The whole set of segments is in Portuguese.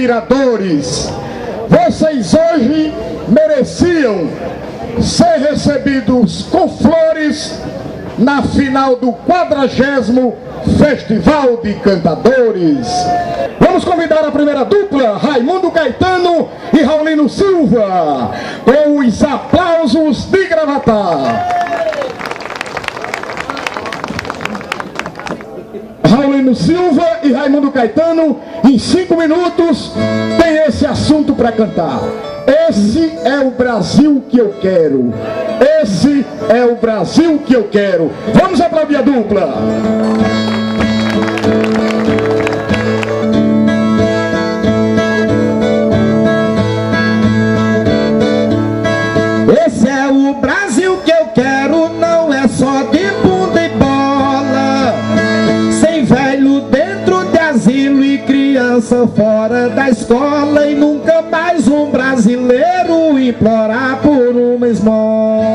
admiradores. Vocês hoje mereciam ser recebidos com flores na final do 40º Festival de Cantadores. Vamos convidar a primeira dupla, Raimundo Caetano e Raulino Silva, com os aplausos de Gravatar. Raulino Silva e Raimundo Caetano, em 5 minutos, tem esse assunto para cantar. Esse é o Brasil que eu quero. Esse é o Brasil que eu quero. Vamos aplaudir a dupla. Esse é o Brasil que eu quero, não é só de bunda e bola, sem velho dentro de asilo e criança fora da escola, e nunca mais um brasileiro implorar por uma esmola.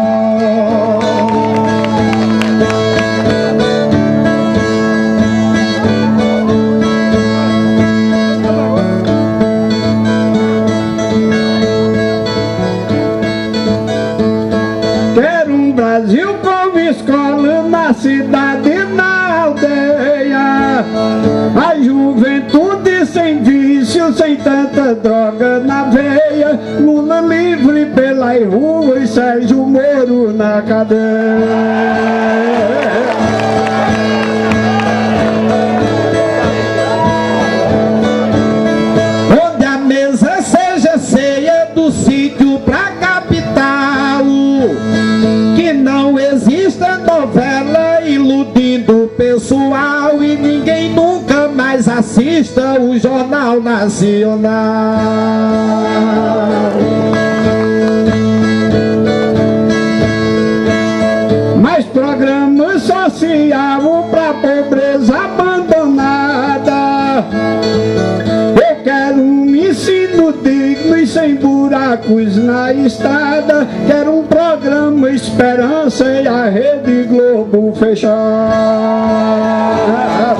Quero um Brasil como escola na cidade e na aldeia, a juventude sem vício, sem tanta droga na veia, Lula livre pelas ruas, Sérgio Moro na cadeia. Onde a mesa seja ceia do sítio pra capital, que não exista novela iludindo o pessoal e ninguém nunca mais assista o Jornal Nacional. Mais programas sociais pra pobreza abandonada. Eu quero um ensino digno e sem buracos na estrada. Quero um programa Esperança e a Rede Globo fechar.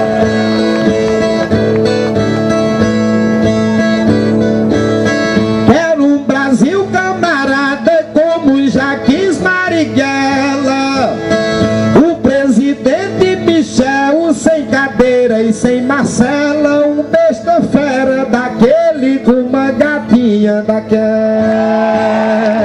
Quero um Brasil camarada como já quis Marighella, o presidente Michel sem cadeira e sem Marcela, um besta fera daquele com uma gatinha daquela.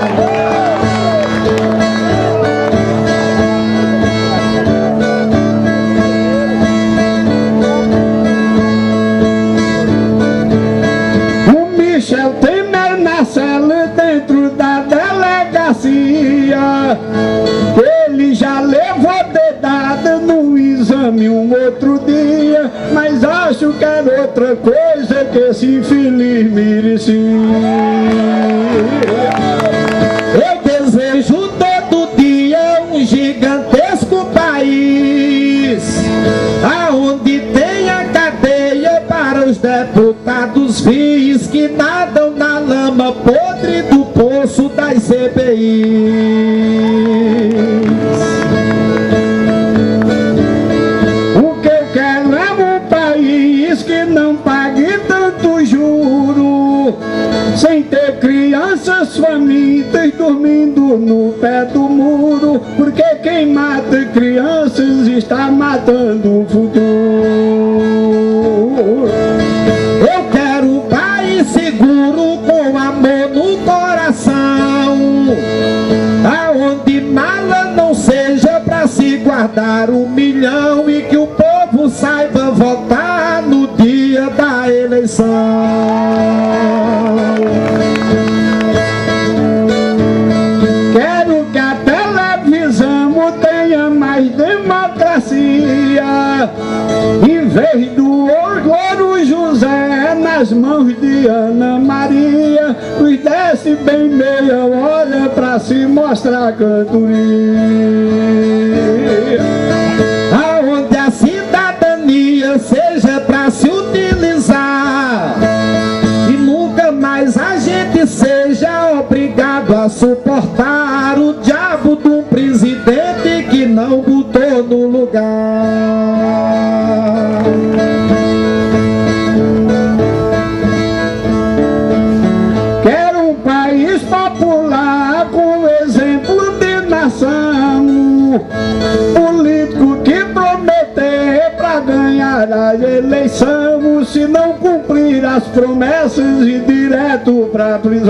O Michel Temer na cela dentro da delegacia, ele já levou dedada no exame um outro dia, mas acho que era outra coisa que esse infeliz merecia. Eu desejo todo dia um gigantesco país, aonde tenha cadeia para os deputados vis que nadam na lama podre do poço das CPIs. O que eu quero é um país que não pague tanto juro, sem ter crianças famintas dormindo no pé do muro, porque quem mata crianças está matando o futuro. Eu quero um país seguro com amor no coração, aonde mala não seja pra se guardar 1 milhão e que o povo saiba votar no dia da eleição. Quero que a televisão tenha mais democracia, em vez do Louro José nas mãos de Ana Maria, nos desce bem meia hora pra se mostrar cantoria. Aonde a cidadania seja pra se utilizar e nunca mais a gente seja obrigado a suportar o diabo de um presidente que não botou no lugar. eleição, se não cumprir as promessas e direto pra prisão.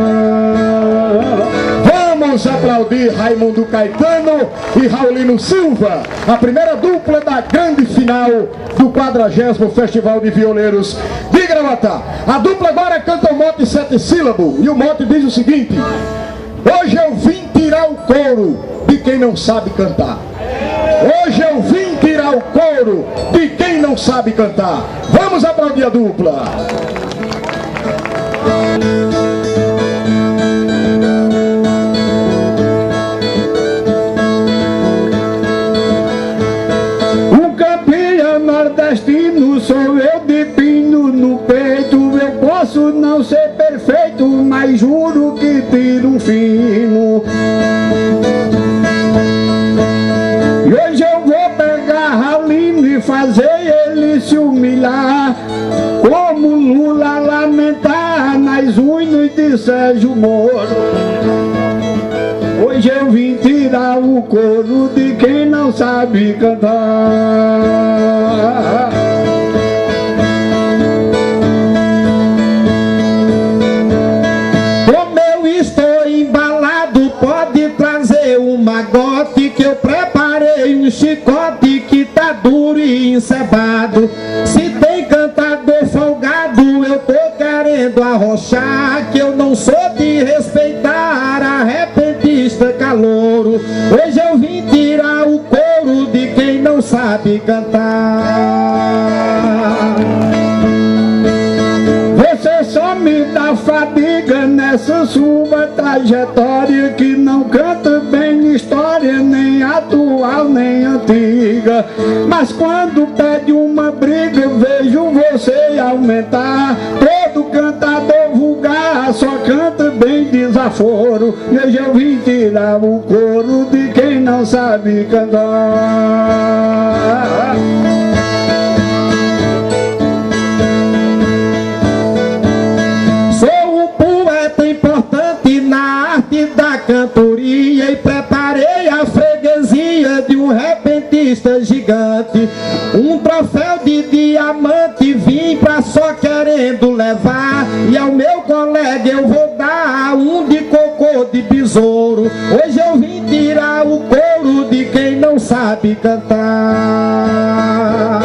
Vamos aplaudir Raimundo Caetano e Raulino Silva, a primeira dupla da grande final do 40º Festival de Violeiros de Gravatá. A dupla agora canta o mote 7 sílabos e o mote diz o seguinte: hoje eu vim tirar o couro de quem não sabe cantar. Hoje eu vim tirar o couro de quem não sabe cantar. Vamos aplaudir a dupla. O campeão nordestino sou eu de pino no peito. Eu posso não ser perfeito, mas juro que tiro um fino. E hoje eu vou pegar Raulino e fazer ele se humilhar, como Lula lamentar nas unhas de Sérgio Moro. Hoje eu vim tirar o couro de quem não sabe cantar. Como eu estou embalado, pode trazer um magote que eu preparei um chicote que tá duro e encebado. Se tem cantador folgado, eu tô querendo arrochar, que eu não sou de respeitar a repentista calouro. Hoje eu vim tirar o couro de quem não sabe cantar. Você só me dá fadiga nessa sua trajetória, que não canta bem história, nem atual nem antiga. Mas quando pede uma briga, vejo você aumentar. Todo cantador vulgar só canta bem desaforo. E hoje eu vim tirar o couro de quem não sabe cantar. Da cantoria e preparei a freguesia de um repentista gigante. Um troféu de diamante vim pra só querendo levar, e ao meu colega eu vou dar um de cocô de besouro. Hoje eu vim tirar o couro de quem não sabe cantar.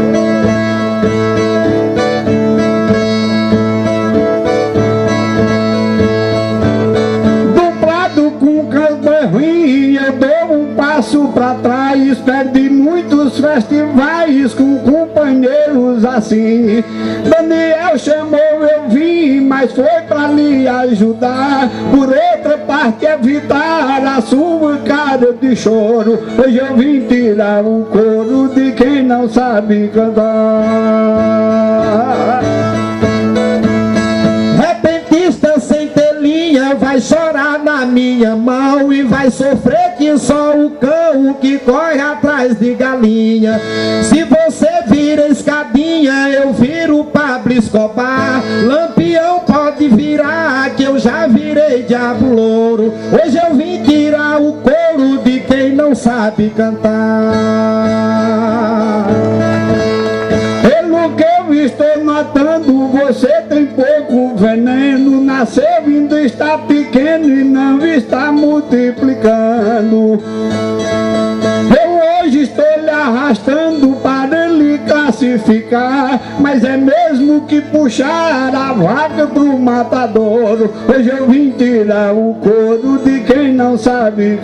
Eu dou um passo pra trás, perdi muitos festivais com companheiros assim. Daniel chamou, eu vim, mas foi pra lhe ajudar. Por outra parte, evitar a sua cara de choro. Hoje eu vim tirar o couro de quem não sabe cantar. Repentista sem telinha vai chorar na minha mão e vai sofrer que só o cão que corre atrás de galinha. Se você vira escadinha, eu viro Pablo Escobar. Lampião pode virar, que eu já virei Diabo Louro. Hoje eu vim tirar o couro de quem não sabe cantar. Pelo que eu estou notando, você tem pouco veneno. Nasceu, ainda está pequeno e não está multiplicando. Eu hoje estou lhe arrastando para lhe classificar, mas é mesmo que puxar a vaca pro matadouro. Hoje eu vim tirar o couro de quem não sabe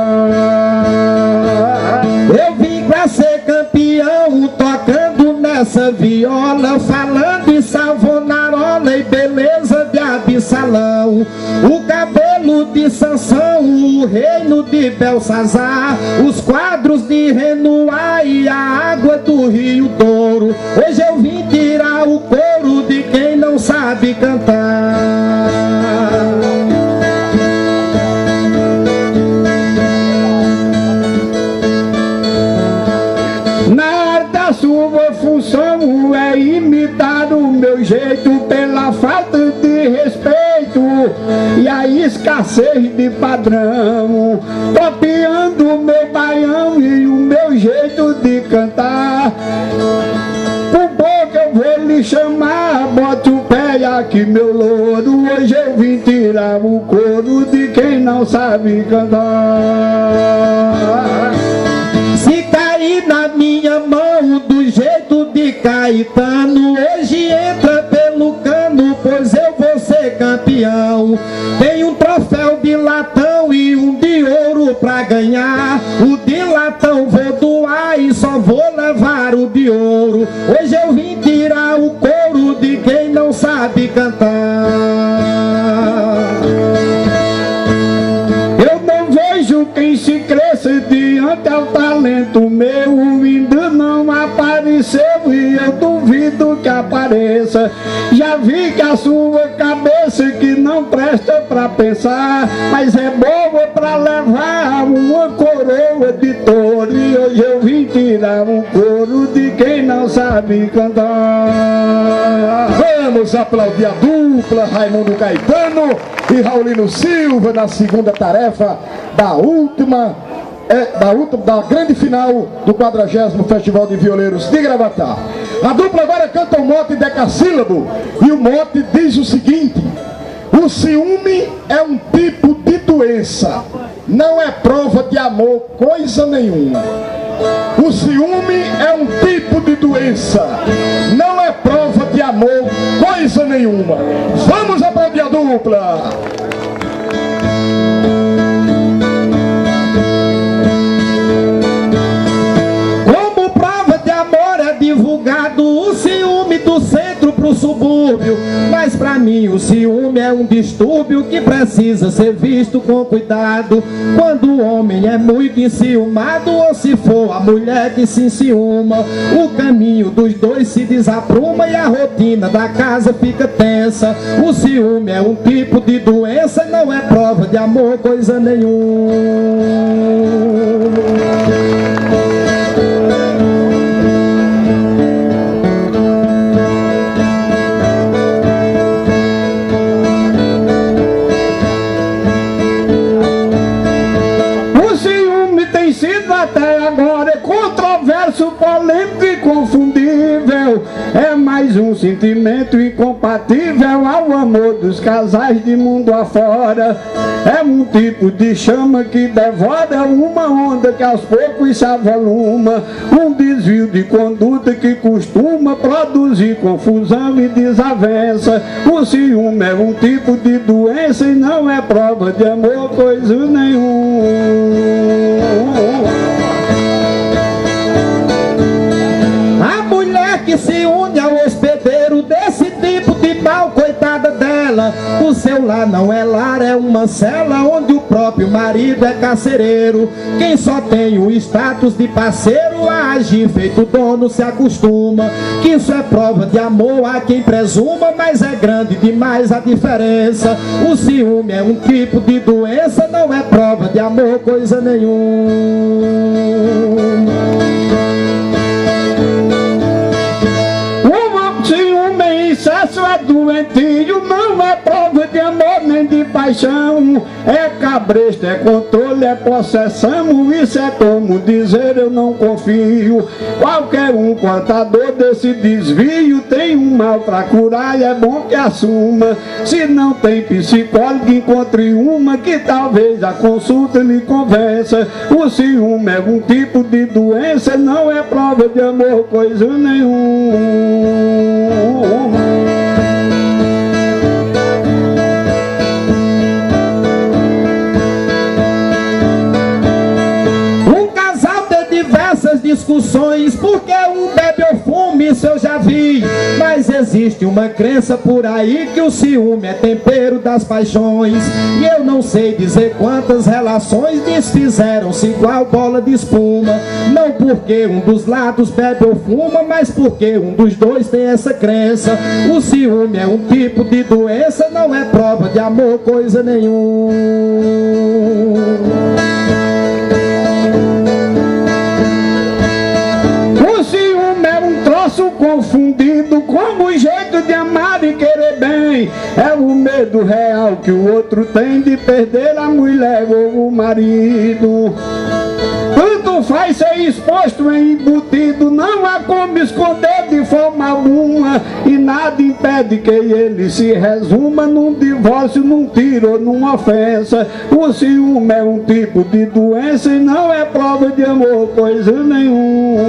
cantar. Eu vim pra ser campeão, tocando nessa viola, falando em Savonarola e beleza de Absalão. O cabelo de Sansão, o reino de Belsazar, os quadros de Renoir e a água do Rio Douro. Hoje eu vim tirar o couro de quem não sabe cantar. Sua função é imitar o meu jeito, pela falta de respeito e a escassez de padrão, copiando o meu baião e o meu jeito de cantar. Por vou lhe chamar, bote o pé aqui, meu louro. Hoje eu vim tirar o couro de quem não sabe cantar. Se cair na minha mão do jeito de Caetano, hoje entra pelo cano, pois eu vou ser campeão. Tem um troféu de latão e um de ouro pra ganhar. O de latão vou doar e só vou levar o de ouro. Hoje eu vim tirar o couro de quem não sabe cantar. Eu não vejo quem se cresce diante ao talento meu. Ainda não apareceu e eu duvido que apareça. Já vi que a sua cabeça que não presta pra pensar, mas é boa pra levar uma coroa de touro. E hoje eu vim tirar um couro de quem não sabe cantar. Vamos aplaudir a dupla Raimundo Caetano e Raulino Silva na segunda tarefa da grande final do 40º Festival de Violeiros de Gravatá. A dupla agora canta um mote decassílabo e o mote diz o seguinte: o ciúme é um tipo de doença, não é prova de amor coisa nenhuma. O ciúme é um tipo de doença, não é prova de amor coisa nenhuma. Vamos aplaudir a dupla. Como prova de amor é divulgado o ciúme do centro pro subúrbio, mas pra mim o ciúme é um distúrbio que precisa ser visto com cuidado. Quando o homem é muito enciumado, ou se for a mulher que se enciuma, o caminho dos dois se desapruma e a rotina da casa fica tensa. O ciúme é um tipo de doença, não é prova de amor coisa nenhuma. Até agora é controverso, polêmico e confundível. É mais um sentimento incompatível ao amor dos casais de mundo afora. É um tipo de chama que devora uma onda que aos poucos se avoluma. Um desvio de conduta que costuma produzir confusão e desavença. O ciúme é um tipo de doença e não é prova de amor coisa nenhuma. Que se une ao hospedeiro desse tipo de mal, coitada dela. O seu lar não é lar, é uma cela onde o próprio marido é carcereiro. Quem só tem o status de parceiro a agir feito dono se acostuma. Que isso é prova de amor a quem presuma, mas é grande demais a diferença. O ciúme é um tipo de doença, não é prova de amor coisa nenhuma. Excesso é doentio, não é prova de amor nem de paixão. É cabresto, é controle, é possessão. Isso é como dizer eu não confio. Qualquer um portador desse desvio tem um mal pra curar e é bom que assuma. Se não tem psicólogo, encontre uma que talvez a consulta lhe convença. O ciúme é um tipo de doença, não é prova de amor coisa nenhuma. Discussões, porque um bebe ou fume, isso eu já vi. Mas existe uma crença por aí que o ciúme é tempero das paixões. E eu não sei dizer quantas relações desfizeram-se igual bola de espuma. Não porque um dos lados bebe ou fuma, mas porque um dos dois tem essa crença. O ciúme é um tipo de doença, não é prova de amor coisa nenhuma. Confundido com o jeito de amar e querer bem. É o medo real que o outro tem de perder a mulher ou o marido. Tanto não faz ser exposto em embutido, não há como esconder de forma alguma, e nada impede que ele se resuma num divórcio, num tiro ou numa ofensa. O ciúme é um tipo de doença e não é prova de amor, coisa nenhuma.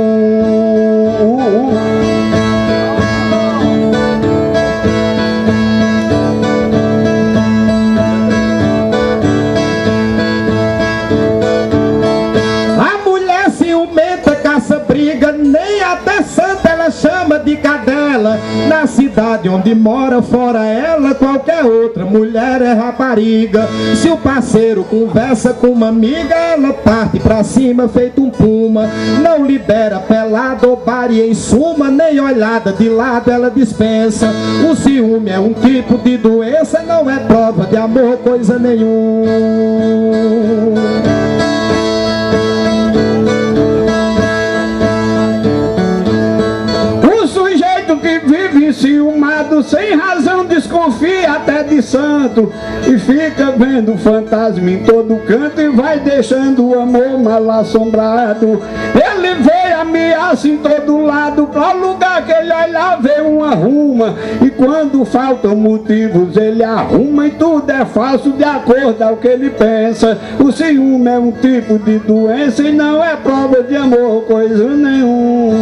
Briga, nem até santa ela chama de cadela. Na cidade onde mora, fora ela, qualquer outra mulher é rapariga. Se o parceiro conversa com uma amiga, ela parte pra cima feito um puma. Não libera pelada ou pare em suma, nem olhada de lado ela dispensa. O ciúme é um tipo de doença, não é prova de amor, coisa nenhuma. Ciumado, sem razão, desconfia até de santo, e fica vendo fantasma em todo canto e vai deixando o amor mal assombrado. Ele vê ameaça em todo lado, pra lugar que ele olha vê uma ruma, e quando faltam motivos ele arruma, e tudo é falso de acordo ao que ele pensa. O ciúme é um tipo de doença e não é prova de amor, coisa nenhuma.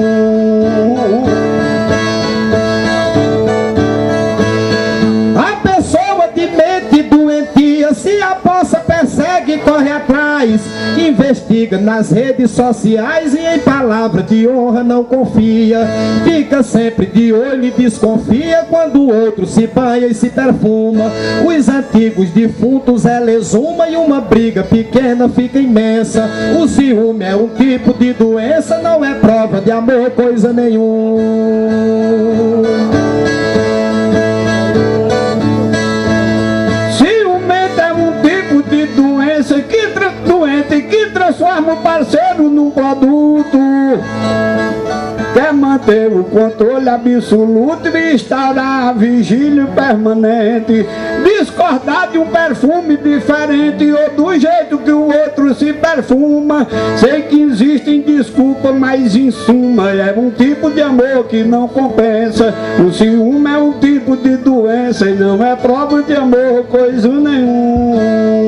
Se a poça persegue, corre atrás, investiga nas redes sociais e em palavra de honra não confia. Fica sempre de olho e desconfia quando o outro se banha e se perfuma. Os antigos defuntos ela exuma e uma briga pequena fica imensa. O ciúme é um tipo de doença, não é prova de amor, coisa nenhuma. Que transforma o parceiro num produto. Quer manter o controle absoluto e instaurar a vigília permanente. Discordar de um perfume diferente ou do jeito que o outro se perfuma. Sei que existem desculpas, mas em suma é um tipo de amor que não compensa. O ciúme é um tipo de doença e não é prova de amor, coisa nenhuma.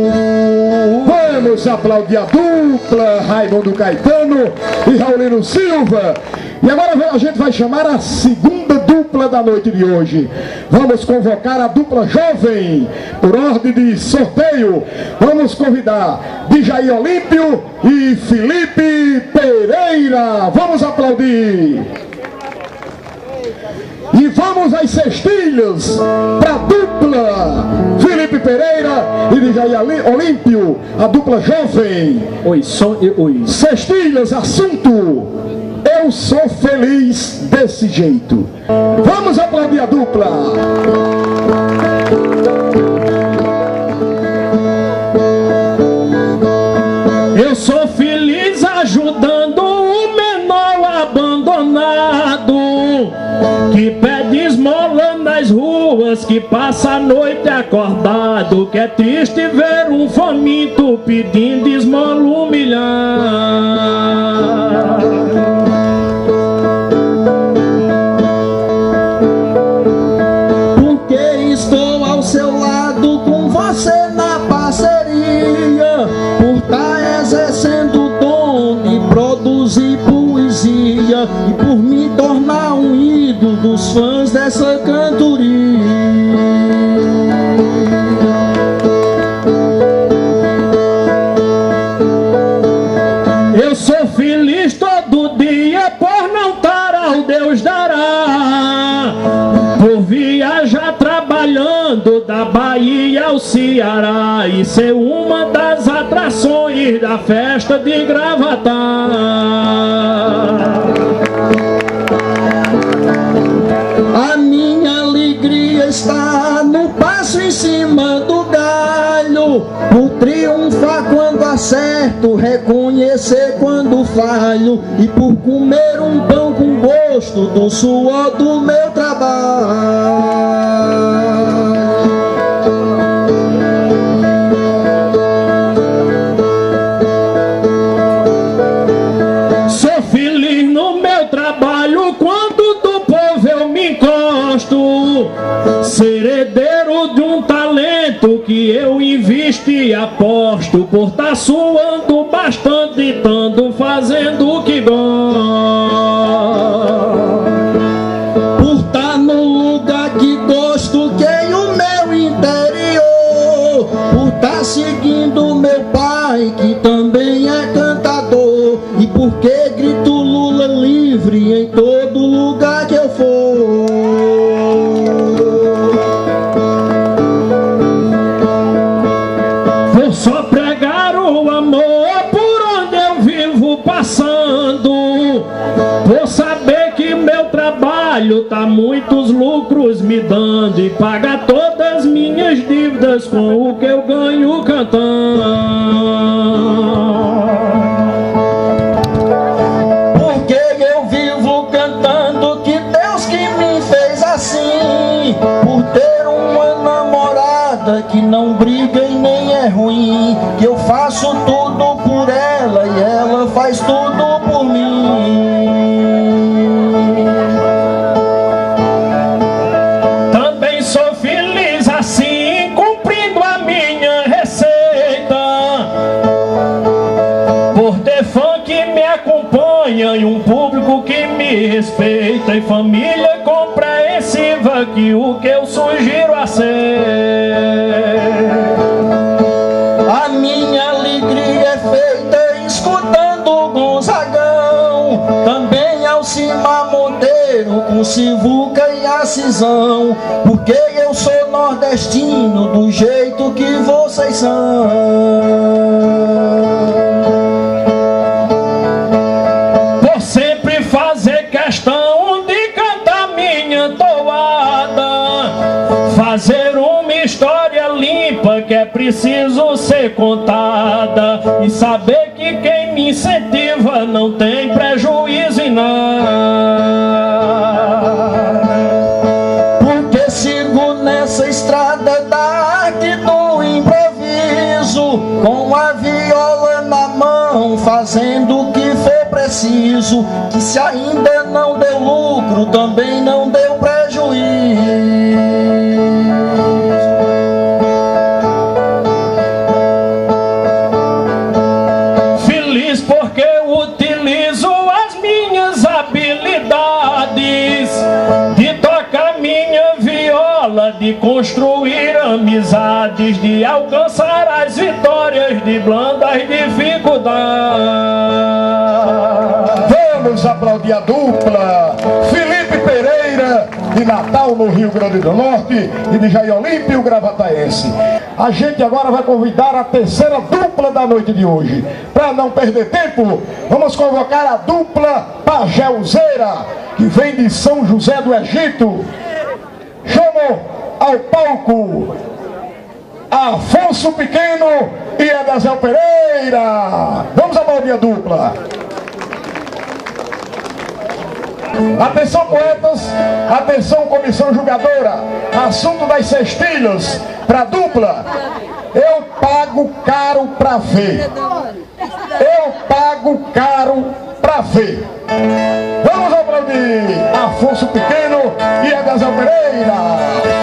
Vamos aplaudir a dupla Raimundo Caetano e Raulino Silva. E agora a gente vai chamar a segunda dupla da noite de hoje. Vamos convocar a dupla jovem, por ordem de sorteio. Vamos convidar Djaí Olímpio e Felipe Pereira. Vamos aplaudir. E vamos às cestilhas para a dupla Felipe Pereira e Djaí Olímpio, a dupla jovem. Oi, oi. Cestilhas, assunto: eu sou feliz desse jeito. Vamos aplaudir a dupla. Eu sou feliz ajudando o menor abandonado, que pede esmola nas ruas, que passa a noite acordado, que é triste ver um faminto pedindo esmola humilhar. Porque estou ao seu lado com você na parceria, por estar exercendo o dom de produzir poesia e por me tornar um ídolo dos fãs dessa cantoria. Eu sou feliz todo dia por não estar ao Deus dará, por viajar trabalhando da Bahia ao Ceará e ser uma das atrações da festa de Gravatar. A minha alegria está no passo em cima do galho, por triunfar quando acerto, reconhecer quando falho, e por comer um pão com gosto do suor do meu trabalho. ser herdeiro de um talento que eu invisto e aposto, por estar suando bastante e tando fazendo o que gosto. Por estar no lugar que gosto, que é o meu interior. Por estar seguindo meu pai, que também é cantador. E porque grito Lula livre em todo lugar que eu for. Vou só pregar o amor por onde eu vivo passando. Vou saber que meu trabalho tá muitos lucros me dando e paga todas minhas dívidas com o que eu ganho cantando. Porque eu vivo cantando que Deus que me fez assim. Por ter uma namorada que não briga e nem é ruim. Que eu faço tudo por ela e ela faz tudo por mim. Também sou feliz assim, cumprindo a minha receita. Por ter fã que me acompanha e um público que me respeita, e família compreensiva que o que eu sugiro a ser. A minha alegria é feita escutando Gonzagão. Também Alcimar Monteiro com Sivuca e Acisão. Porque eu sou nordestino do jeito que vocês são. Por sempre fazer questão de cantar minha toada, fazer uma história limpa que é preciso ser contada, e saber que quem me incentiva não tem prejuízo em nada. Porque sigo nessa estrada da arte do improviso, com a viola na mão, fazendo o que for preciso. Que se ainda não deu lucro, também não deu prejuízo. Feliz porque eu utilizo as minhas habilidades de tocar minha viola, de construir amizades, de alcançar as vitórias de blandas dificuldades. Vamos aplaudir a dupla Felipe Pereira, de Natal, no Rio Grande do Norte, e de Jair Olímpio, Gravataense. A gente agora vai convidar a terceira dupla da noite de hoje. Para não perder tempo, vamos convocar a dupla Pajéuzeira, que vem de São José do Egito. Chamo ao palco Afonso Pequeno e Edezel Pereira. Vamos aplaudir a dupla. Atenção, poetas, atenção, comissão julgadora. Assunto das cestilhas para dupla. Eu pago caro pra ver. Eu pago caro pra ver. Vamos aplaudir Afonso Pequeno e Edezel Pereira.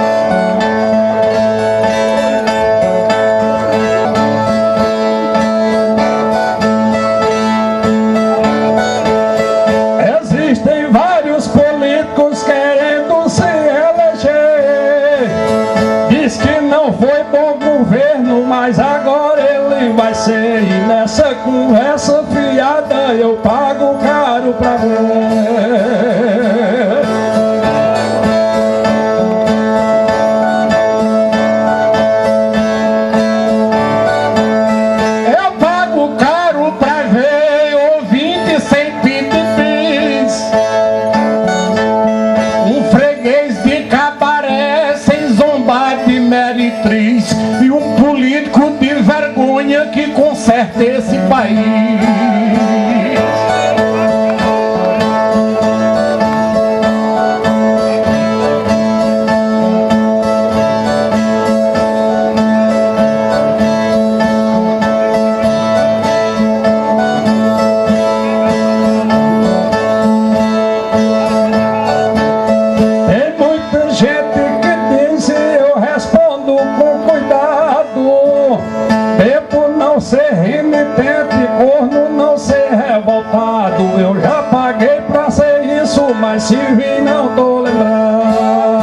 Mas agora ele vai ser, e nessa conversa fiada eu pago caro pra ver. Eu pago caro pra ver ouvinte sem pitipis, um freguês de cabaré sem zombar de meretriz, e um político de vergonha que conserta esse país. Tem muita gente que corno não ser revoltado. Eu já paguei pra ser isso, mas se vi não tô lembrado.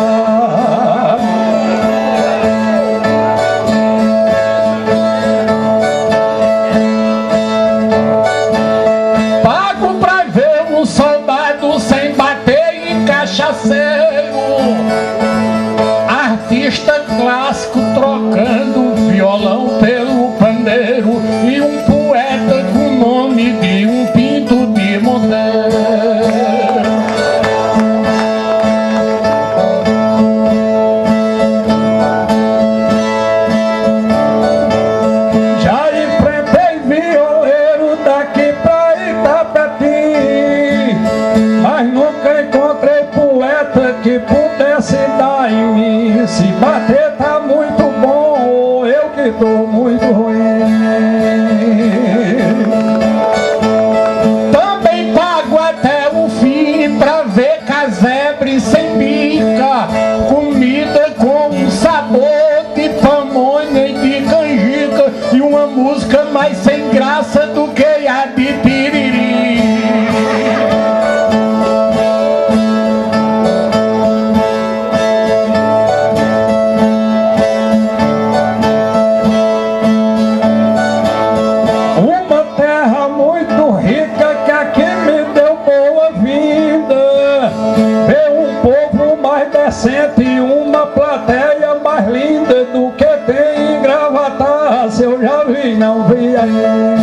Pago pra ver um soldado sem bater em cachaceiro, artista clássico trocando violão pelo pandeiro, e um poeta com o nome de um Pinto de Monteiro. Já enfrentei violeiro daqui pra Itapetim, mas nunca encontrei poeta que pudesse dar em mim. Se bater tá muito bom, ou eu que tô muito ruim. Também pago até o fim pra ver casebre sem bica, comida com um sabor de pamonha e de canjica, e uma música mais sem graça do que a de piriri. Uma terra muito rica que aqui me deu boa vida, ver um povo mais decente e uma plateia mais linda do que tem em Gravatar. Se eu já vi, não vi ainda.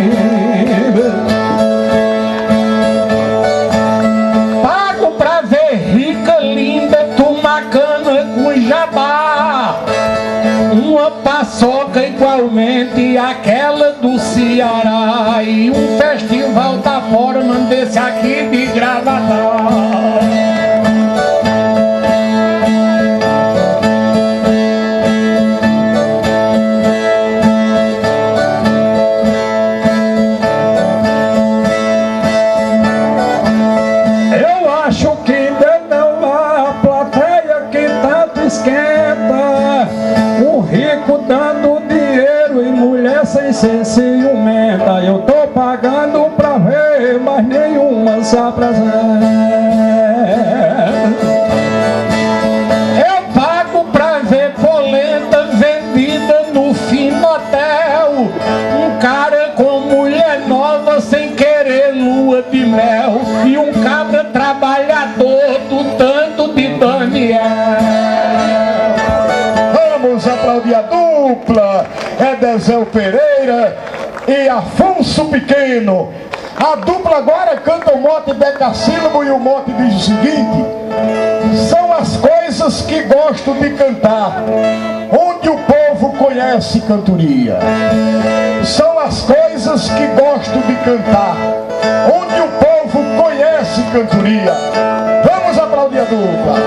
Pago pra ver rica, linda, tomar cana com jabá, uma paçoca igualmente aquela do Ceará, e um festival da forma desse aqui de Gravatar. Eu acho que ainda não há plateia que tanto esquenta, um rico dando dinheiro e mulher sem ser ciumenta. Eu tô pagando pra ver, mas nenhuma se apresenta. Eu pago pra ver polenta vendida no Finotel, um cara com mulher nova sem querer lua de mel, e um cabra trabalhador do tanto de Daniel. Vamos aplaudir a dupla Edésel Pereira e Afonso Pequeno. A dupla agora canta o mote decassílabo, e o mote diz o seguinte: são as coisas que gosto de cantar, onde o povo conhece cantoria. São as coisas que gosto de cantar, onde o povo conhece cantoria. Vamos aplaudir a dupla.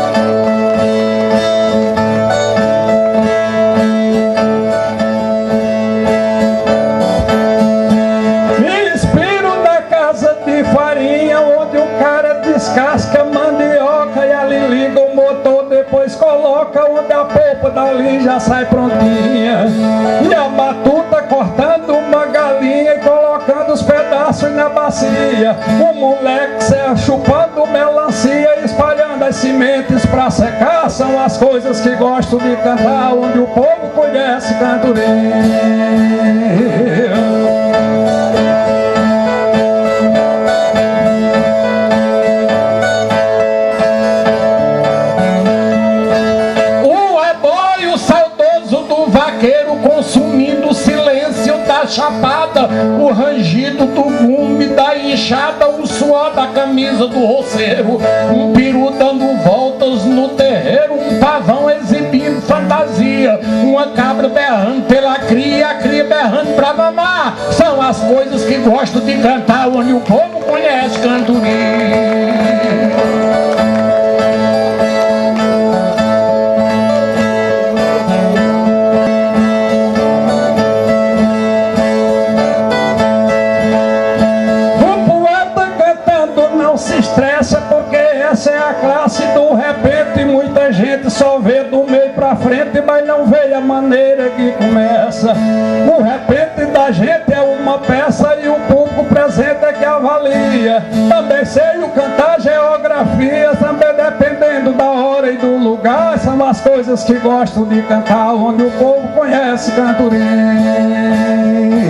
Me inspiro na casa de farinha, onde o cara descasca mandioca e ali liga o motor, depois coloca onde a polpa dali já sai prontinha. E a batuta cortando uma galinha e colocando os pedaços na bacia. O moleque cê chupando melancia, espalhando as sementes pra secar. São as coisas que gosto de cantar, onde o povo conhece cantoria. Consumindo o silêncio da chapada, o rangido do gume da enxada, o suor da camisa do roceiro, um peru dando voltas no terreiro, um pavão exibindo fantasia, uma cabra berrando pela cria, a cria berrando pra mamar. São as coisas que gosto de cantar, onde o povo conhece cantoria. Porque essa é a classe do repente, muita gente só vê do meio pra frente, mas não veio a maneira que começa. O repente da gente é uma peça e o público presente é que avalia. Também sei o cantar geografia, também dependendo da hora e do lugar. São as coisas que gosto de cantar, onde o povo conhece cantoria.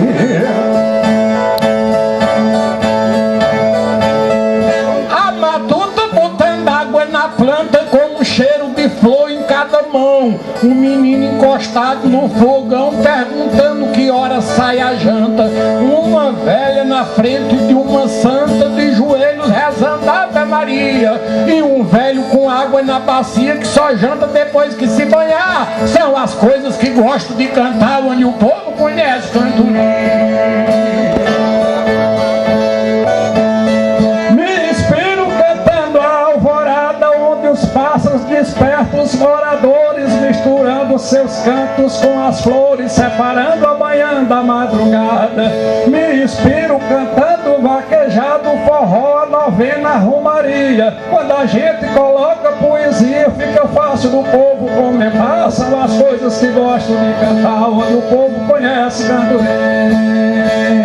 A matuta botando água na planta com um cheiro de flor em cada mão. O menino encostado no fogão perguntando que hora sai a janta. Uma velha na frente de uma santa de joelhos rezando Ave Maria. E um velho com água na bacia que só janta depois que se banhar. São as coisas que gosto de cantar, onde o povo conhece cantoria. Me inspiro cantando a alvorada, onde os pássaros despertam os moradores, misturando seus cantos com as flores, separando a manhã da madrugada. Me inspiro cantando vaquejado, forró, a novena, a romaria. Quando a gente coloca poesia, fica fácil do povo comentar. São as coisas que gosto de cantar, onde o povo conhece cantoria.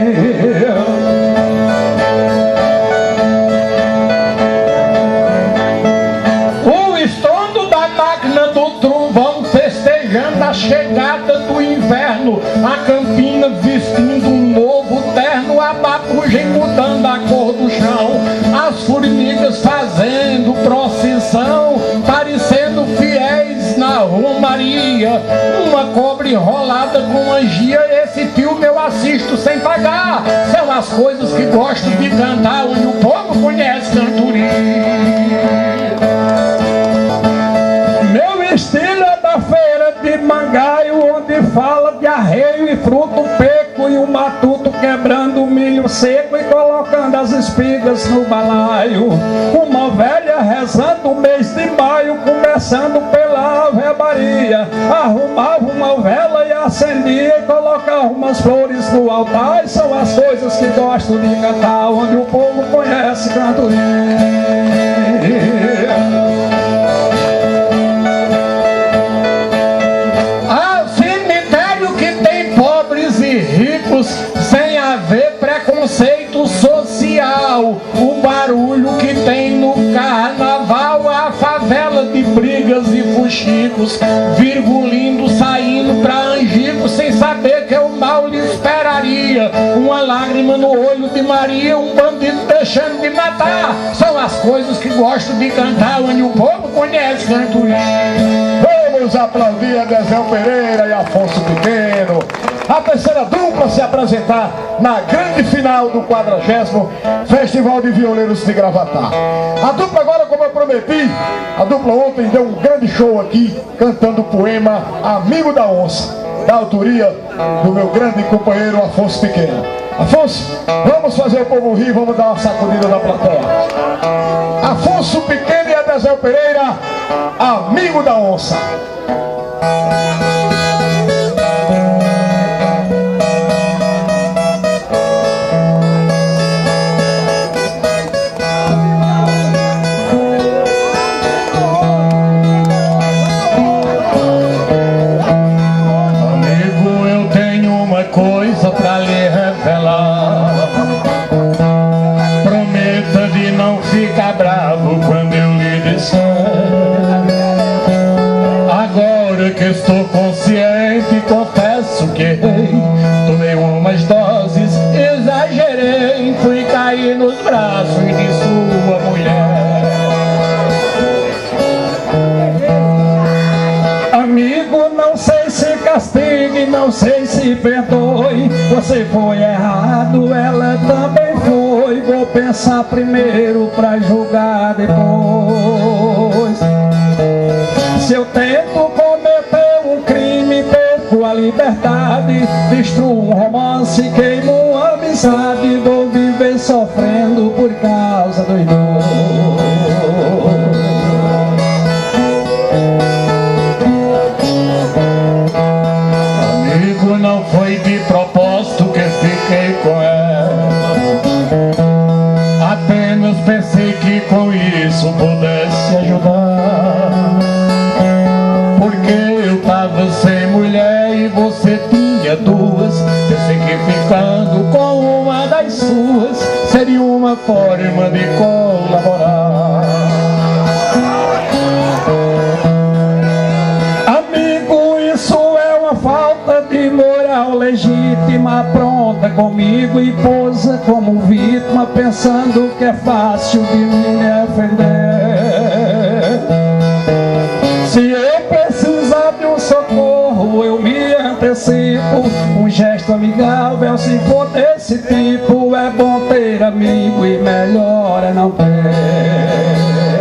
A chegada do inverno, a campina vestindo um novo terno, a babugem mudando a cor do chão, as formigas fazendo procissão, parecendo fiéis na romaria, uma cobra enrolada com angia. Esse filme eu assisto sem pagar. São as coisas que gosto de cantar, onde o povo conhece cantoria. Meu estilo é da feira de Mangaio, onde fala de arreio e fruto peco, e o matuto quebrando o milho seco e colocando as espigas no balaio. Uma velha rezando o mês de maio, começando pela Ave Maria. Arrumava uma vela e acendia e colocava umas flores no altar. E são as coisas que gosto de cantar, onde o povo conhece cantoria. Sem haver preconceito social, o barulho que tem no carnaval, a favela de brigas e fuxicos, virgulindo, saindo pra Angico, sem saber que o mal lhe esperaria. Uma lágrima no olho de Maria, um bandido deixando de matar. São as coisas que gosto de cantar, onde o povo conhece cantoria. Vamos aplaudir a Dezéu Pereira e Afonso Pequeno, a terceira dupla se apresentar na grande final do 40º Festival de Violeiros de Gravatá. A dupla agora, como eu prometi, a dupla ontem deu um grande show aqui, cantando o poema Amigo da Onça, da autoria do meu grande companheiro Afonso Pequeno. Afonso, vamos fazer o povo rir, vamos dar uma sacudida na plateia. Afonso Pequeno e Adezéu Pereira, Amigo da Onça. Coisa pra lhe revelar. Prometa de não ficar bravo quando eu lhe disser. Agora que estou consciente, confesso que errei. Tomei umas doses, exagerei, fui cair nos braços de sua mulher. Amigo, não sei se castigue, não sei se perdoe. Você foi errado, ela também foi. Vou pensar primeiro pra julgar depois. Se eu tento cometer um crime, perco a liberdade, destruo um romance, queimo uma amizade, vou viver sofrendo por causa dos dois. Não foi de propósito que fiquei com ela, apenas pensei que com isso pudesse ajudar. Por estava sem mulher e você tinha duas. Pensei que ficando com uma das suas seria uma forma de colaborar. Amigo, isso é uma falta de moral legítima. Pronta comigo e posa como vítima, pensando que é fácil de me defender. Se eu precisar de um socorro, eu me antecipo. Um gesto amigável, se for desse tipo, é bom ter amigo e melhor é não ter.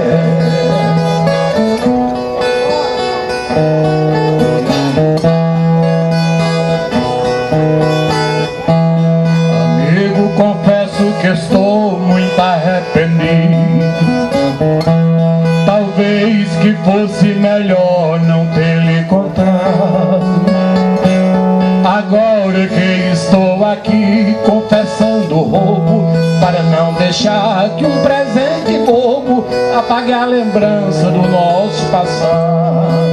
Amigo, confesso que estou muito arrependido. Talvez que fosse melhor não ter lhe contado. Agora que estou aqui confessando o roubo, para não deixar que um presente bobo apague a lembrança do nosso passado.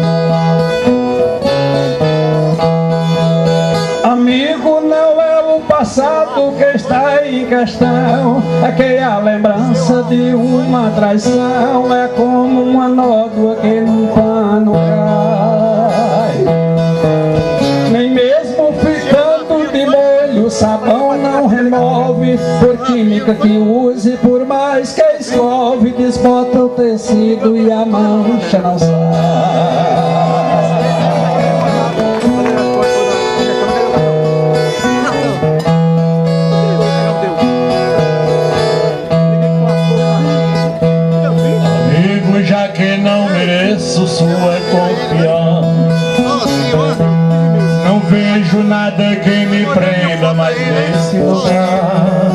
Amigo, não é o passado que está em questão, é que a lembrança de uma traição é como uma nódoa que num pano cai. Nem mesmo ficando de molho, o sabão não remove, por química que use, por mais que escove, desbota o tecido e a mancha não sai. Já que não mereço sua confiança, não vejo nada que me prenda mais nesse lugar.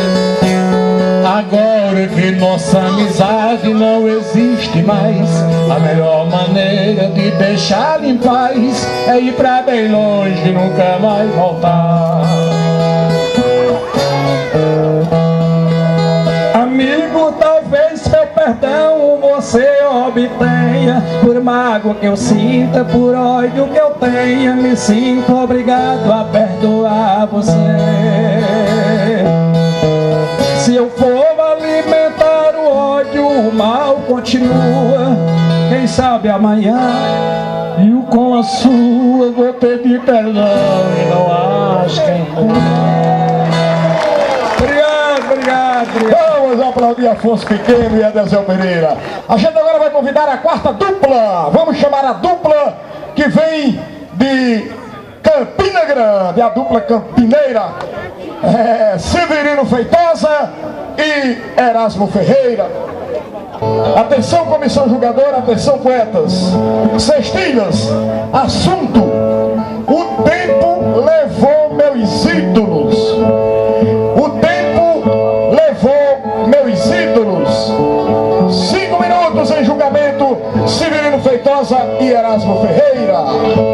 Agora que nossa amizade não existe mais, a melhor maneira de deixá-la em paz é ir pra bem longe e nunca mais voltar. Amigo, talvez meu perdão você obtenha, por mágoa que eu sinta, por ódio que eu tenha, me sinto obrigado a perdoar você. Se eu for alimentar o ódio, o mal continua. Quem sabe amanhã eu com a sua vou pedir perdão e não acho quem. Obrigado. Vamos aplaudir Afonso Pequeno e Edezel Pereira. A gente agora vai convidar a quarta dupla. Vamos chamar a dupla que vem de Campina Grande, a dupla campineira, Severino Feitosa e Erasmo Ferreira. Atenção, comissão julgadora, atenção, poetas. Cestilhas, assunto: o tempo levou meus ídolos. O tempo levou meus ídolos. 5 minutos em julgamento, Severino Feitosa e Erasmo Ferreira.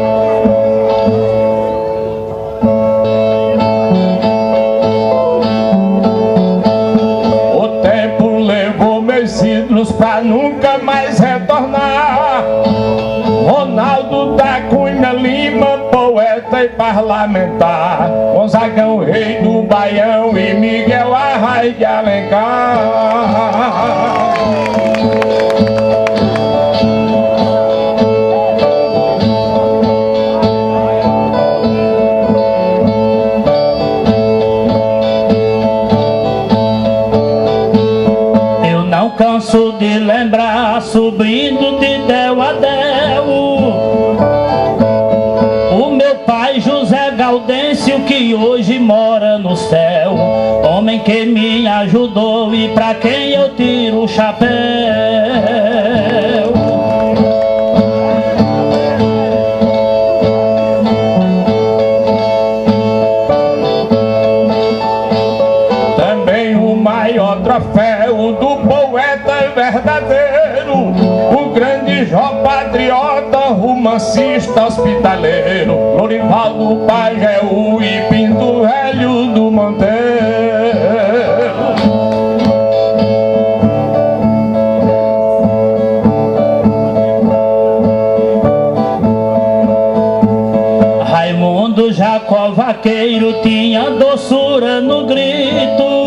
Pra nunca mais retornar. Ronaldo da Cunha Lima, poeta e parlamentar, Gonzagão, rei do Baião, e Miguel Arraes de Alencar. Canso de lembrar, subindo de Del a Del, o meu pai José Gaudêncio, que hoje mora no céu, homem que me ajudou e pra quem eu tiro o chapéu. Também o maior troféu do poeta verdadeiro, o grande Jó patriota, romancista hospitaleiro, Lorivaldo Pajeú e Pinto Velho do Monteiro. Raimundo Jacó Vaqueiro tinha doçura no grito.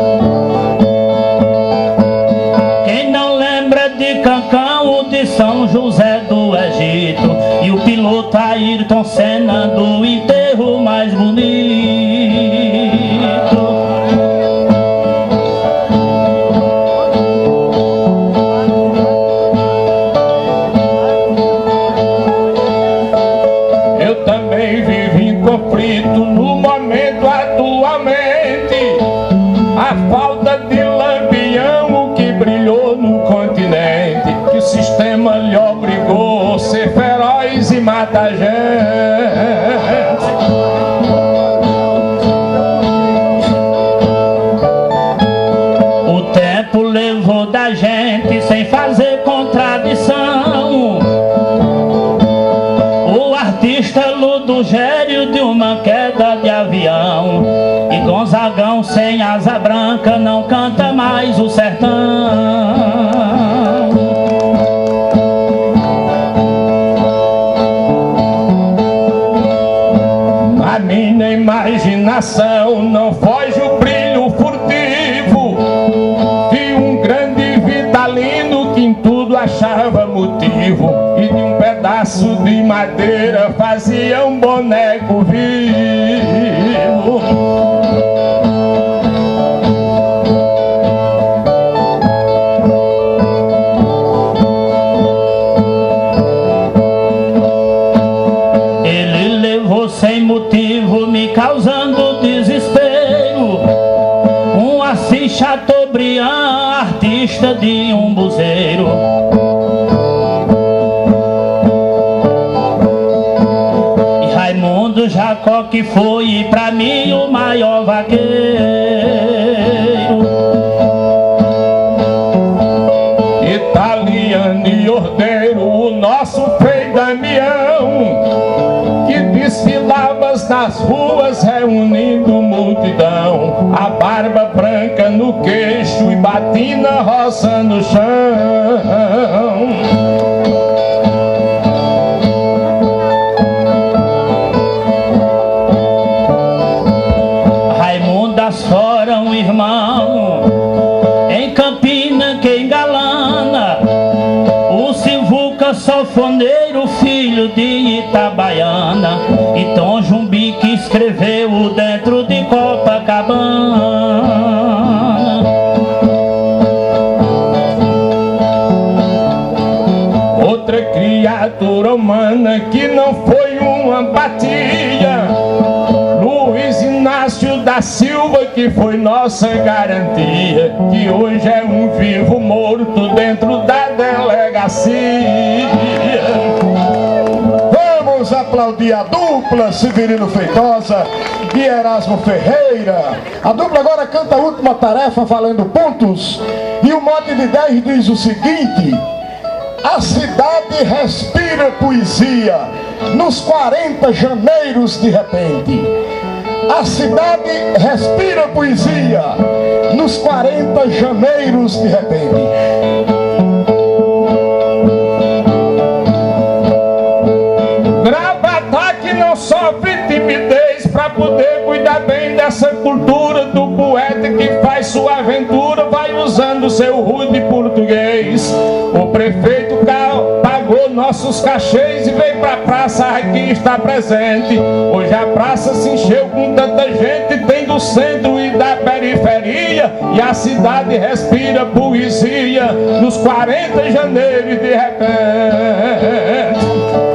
Quem não lembra de Cancão, o de São José do Egito, e o piloto Ayrton Senna do enterro mais bonito. No momento atualmente, a falta de lampião, o que brilhou no continente, que o sistema lhe obrigou a ser feroz e matar gente. O tempo levou da gente sem fazer contradição. O artista Ludogério de uma queda de avião, e Gonzagão sem asa branca não canta mais o sertão. Na minha imaginação não foge o brilho furtivo de um grande vitalino que em tudo achava motivo, e de um pedaço de madeira fazia um boneco vivo. Ele levou sem motivo, me causando desespero, um Assis Chateaubriand, artista de um buzeiro. Raimundo Jacó, que foi pra mim o maior vaqueiro. Italiano e ordeiro, o nosso Frei Damião, que desfilava nas ruas reunindo multidão, a barba branca no queixo e batina roça no chão. Fora um irmão em Campina que engalana, o Silvuca Sanfoneiro, filho de Itabaiana, e Tom Jumbi que escreveu dentro de Copacabana. Outra criatura humana que não foi uma apatia, Luiz Inácio da Silva, que foi nossa garantia, que hoje é um vivo morto dentro da delegacia. Vamos aplaudir a dupla Severino Feitosa e Erasmo Ferreira. A dupla agora canta a última tarefa valendo pontos, e o mote de 10 diz o seguinte: a cidade respira poesia nos 40 janeiros de repente. A cidade respira poesia nos 40 janeiros de repente. Gravatá que não sofre timidez pra poder cuidar bem dessa cultura do poeta que faz sua aventura, vai usando seu rude português. O prefeito pagou nossos cachês e veio pra praça aqui está presente. Hoje a praça se encheu com tanta gente, tem do centro e da periferia, e a cidade respira poesia nos 40 de janeiro e de repente.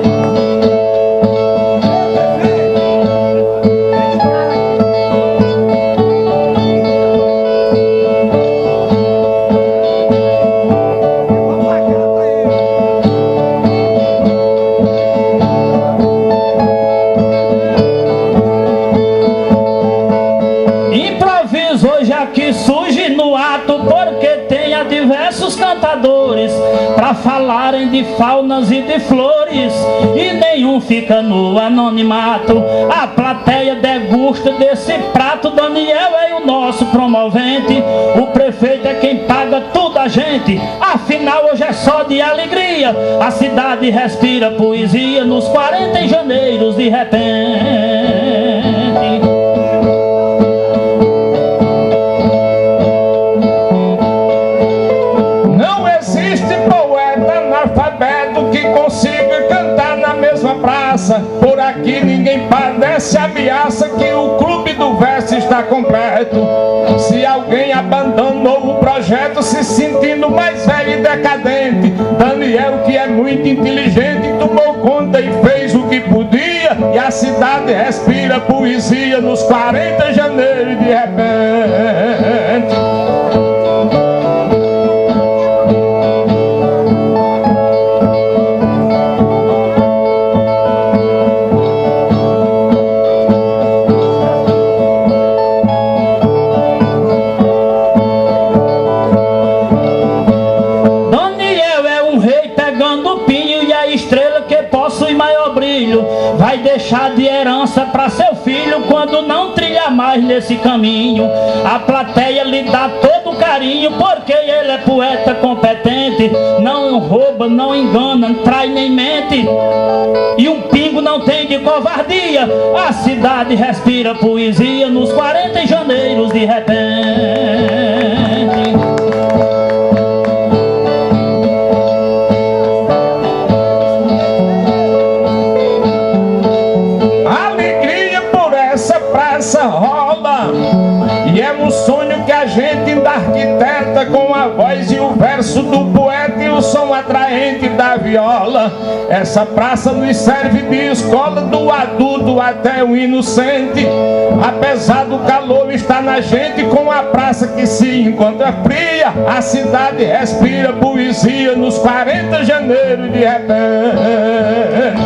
Pra falarem de faunas e de flores, e nenhum fica no anonimato. A plateia degusta desse prato. Daniel é o nosso promovente, o prefeito é quem paga tudo a gente, afinal hoje é só de alegria. A cidade respira poesia nos 40 janeiros de repente. Não existe poeta analfabeto que consiga cantar na mesma praça. Por aqui ninguém padece ameaça que o clube do verso está completo. Se alguém abandonou o projeto se sentindo mais velho e decadente, Daniel, que é muito inteligente, tomou conta e fez o que podia, e a cidade respira poesia nos 40 janeiros de repente. Vai deixar de herança para seu filho quando não trilhar mais nesse caminho. A plateia lhe dá todo o carinho porque ele é poeta competente. Não rouba, não engana, trai nem mente, e um pingo não tem de covardia. A cidade respira poesia nos 40 janeiros de repente. Rola, e é um sonho que a gente ainda arquiteta com a voz e o verso do poeta e o som atraente da viola. Essa praça nos serve de escola, do adulto até o inocente. Apesar do calor estar na gente, com a praça que se encontra fria, a cidade respira poesia nos 40 janeiros de repente.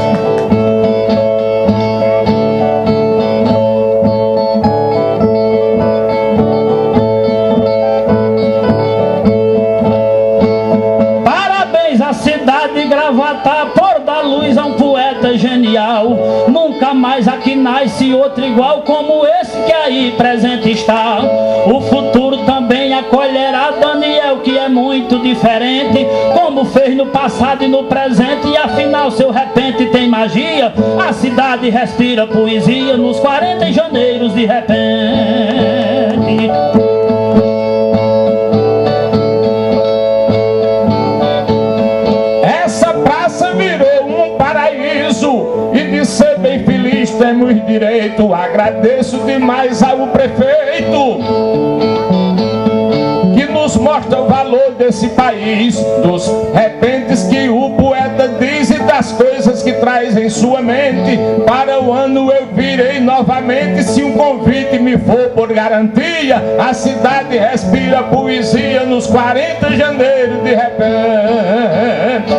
Gravatar por dar luz a um poeta genial. Nunca mais aqui nasce outro igual como esse que aí presente está. O futuro também acolherá Daniel, que é muito diferente, como fez no passado e no presente, e afinal seu repente tem magia. A cidade respira poesia nos 40 janeiros de repente. Temos direito, agradeço demais ao prefeito que nos mostra o valor desse país, dos repentes que o poeta diz e das coisas que traz em sua mente. Para o ano eu virei novamente, se um convite me for por garantia. A cidade respira poesia nos 40 janeiros de repente.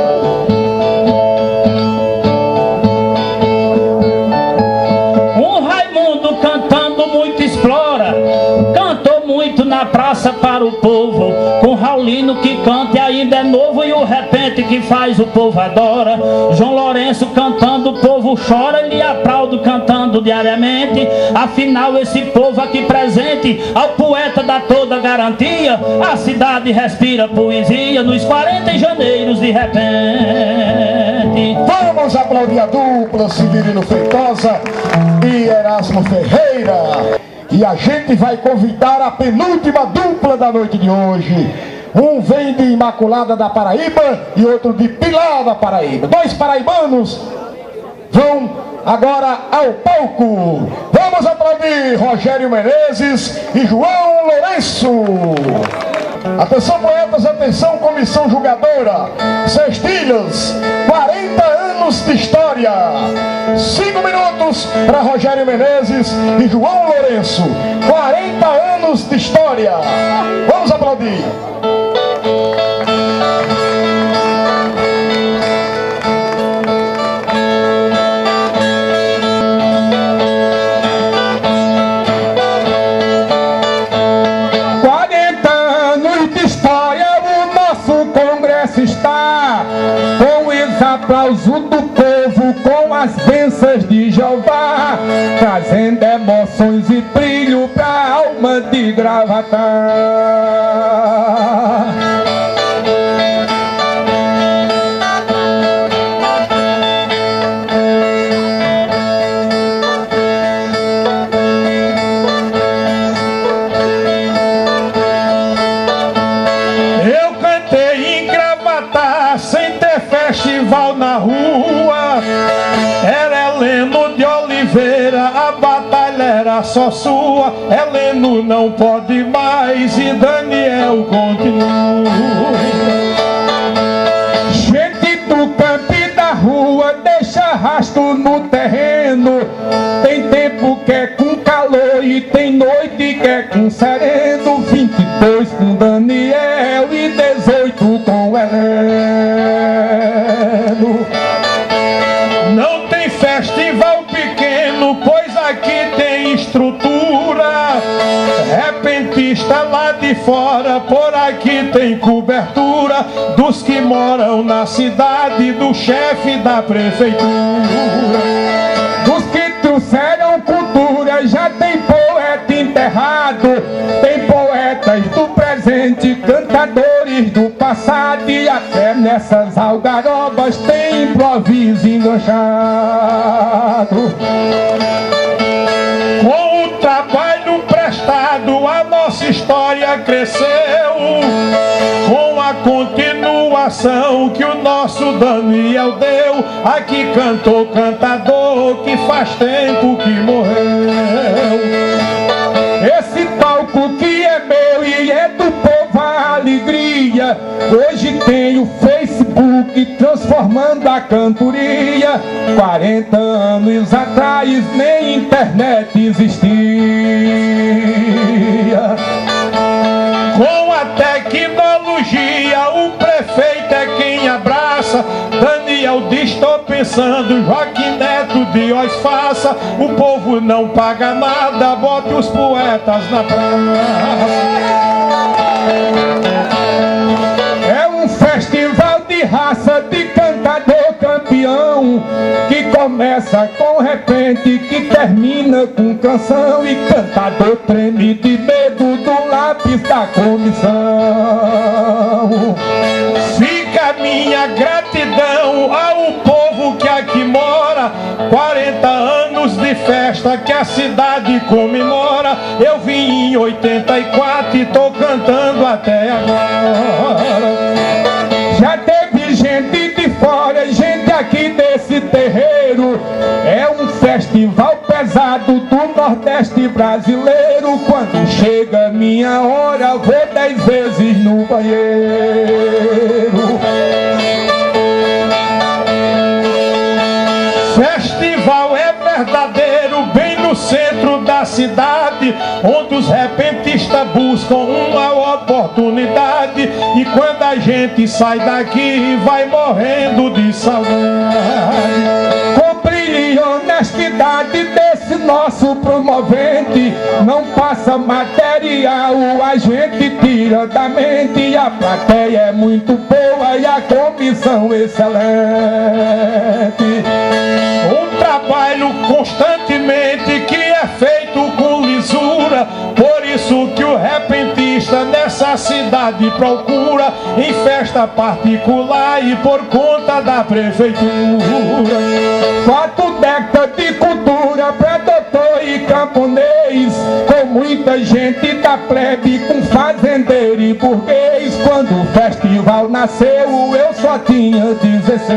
Na praça para o povo, com Raulino que canta e ainda é novo, e o repente que faz o povo adora. João Lourenço cantando, o povo chora, ele aplaude cantando diariamente. Afinal esse povo aqui presente ao poeta dá toda garantia. A cidade respira poesia nos 40 janeiros de repente. Vamos aplaudir a dupla Severino Feitosa e Erasmo Ferreira. E a gente vai convidar a penúltima dupla da noite de hoje. Um vem de Imaculada da Paraíba e outro de Pilar da Paraíba. Dois paraibanos vão agora ao palco. Vamos aplaudir Rogério Menezes e João Lourenço. Atenção poetas, atenção comissão julgadora. Cestilhas, 40 anos de história. 5 minutos para Rogério Menezes e João Lourenço. 40 anos de história. Vamos aplaudir. Está com esse aplauso do povo, com as bênçãos de Jeová, trazendo emoções e brilho pra alma de Gravatar. era só sua, Heleno não pode mais e Daniel continua. Gente do campo e da rua, deixa rastro no terreno. Tem tempo que é com calor e tem noite que é com sereno. 22 com Daniel e 18 com Heleno. Não tem festival pequeno, pois aqui tem estrutura. Repentista lá de fora, por aqui tem cobertura. Dos que moram na cidade, do chefe da prefeitura. Dos que trouxeram cultura, já tem poeta enterrado. Tem poetas do presente, cantadores do passado. E até nessas algarobas tem improviso enganchado. Com o trabalho prestado, a nossa história cresceu. Com a continuação que o nosso Daniel deu. Aqui cantou cantador que faz tempo que morreu. Esse palco que é meu e é do povo a alegria. Hoje tem o Facebook transformando a cantoria. 40 anos atrás nem internet existia. Com a tecnologia o prefeito é quem abraça. Daniel diz, estou pensando, Joaquim Neto Dias faça. O povo não paga nada, bote os poetas na praça. É um festival de raça, de cantador campeão, que começa com repente, que termina com canção. E cantador treme de medo do lápis da comissão. Fica minha gratidão ao povo que aqui mora. 40 anos de festa que a cidade comemora. Eu vim em 84 e tô cantando até agora. Já teve gente de fora, gente aqui desse terreiro. É um festival pesado do Nordeste brasileiro. Quando chega minha hora, vou 10 vezes no banheiro. Festival é verdadeiro, bem no centro da cidade, onde os repentistas buscam uma oportunidade. E quando a gente sai daqui, vai morrendo de saudade. Com brilho e honestidade desse nosso promovente, não passa material, a gente tira da mente. E a plateia é muito boa e a comissão excelente. Um trabalho constantemente que é feito com lisura. Por isso que o repentista nessa cidade procura em festa particular e por conta da prefeitura. 4 décadas de cultura pra doutor e camponês, com muita gente da plebe, com fazendeiro e burguês. Quando o festival nasceu eu só tinha 16.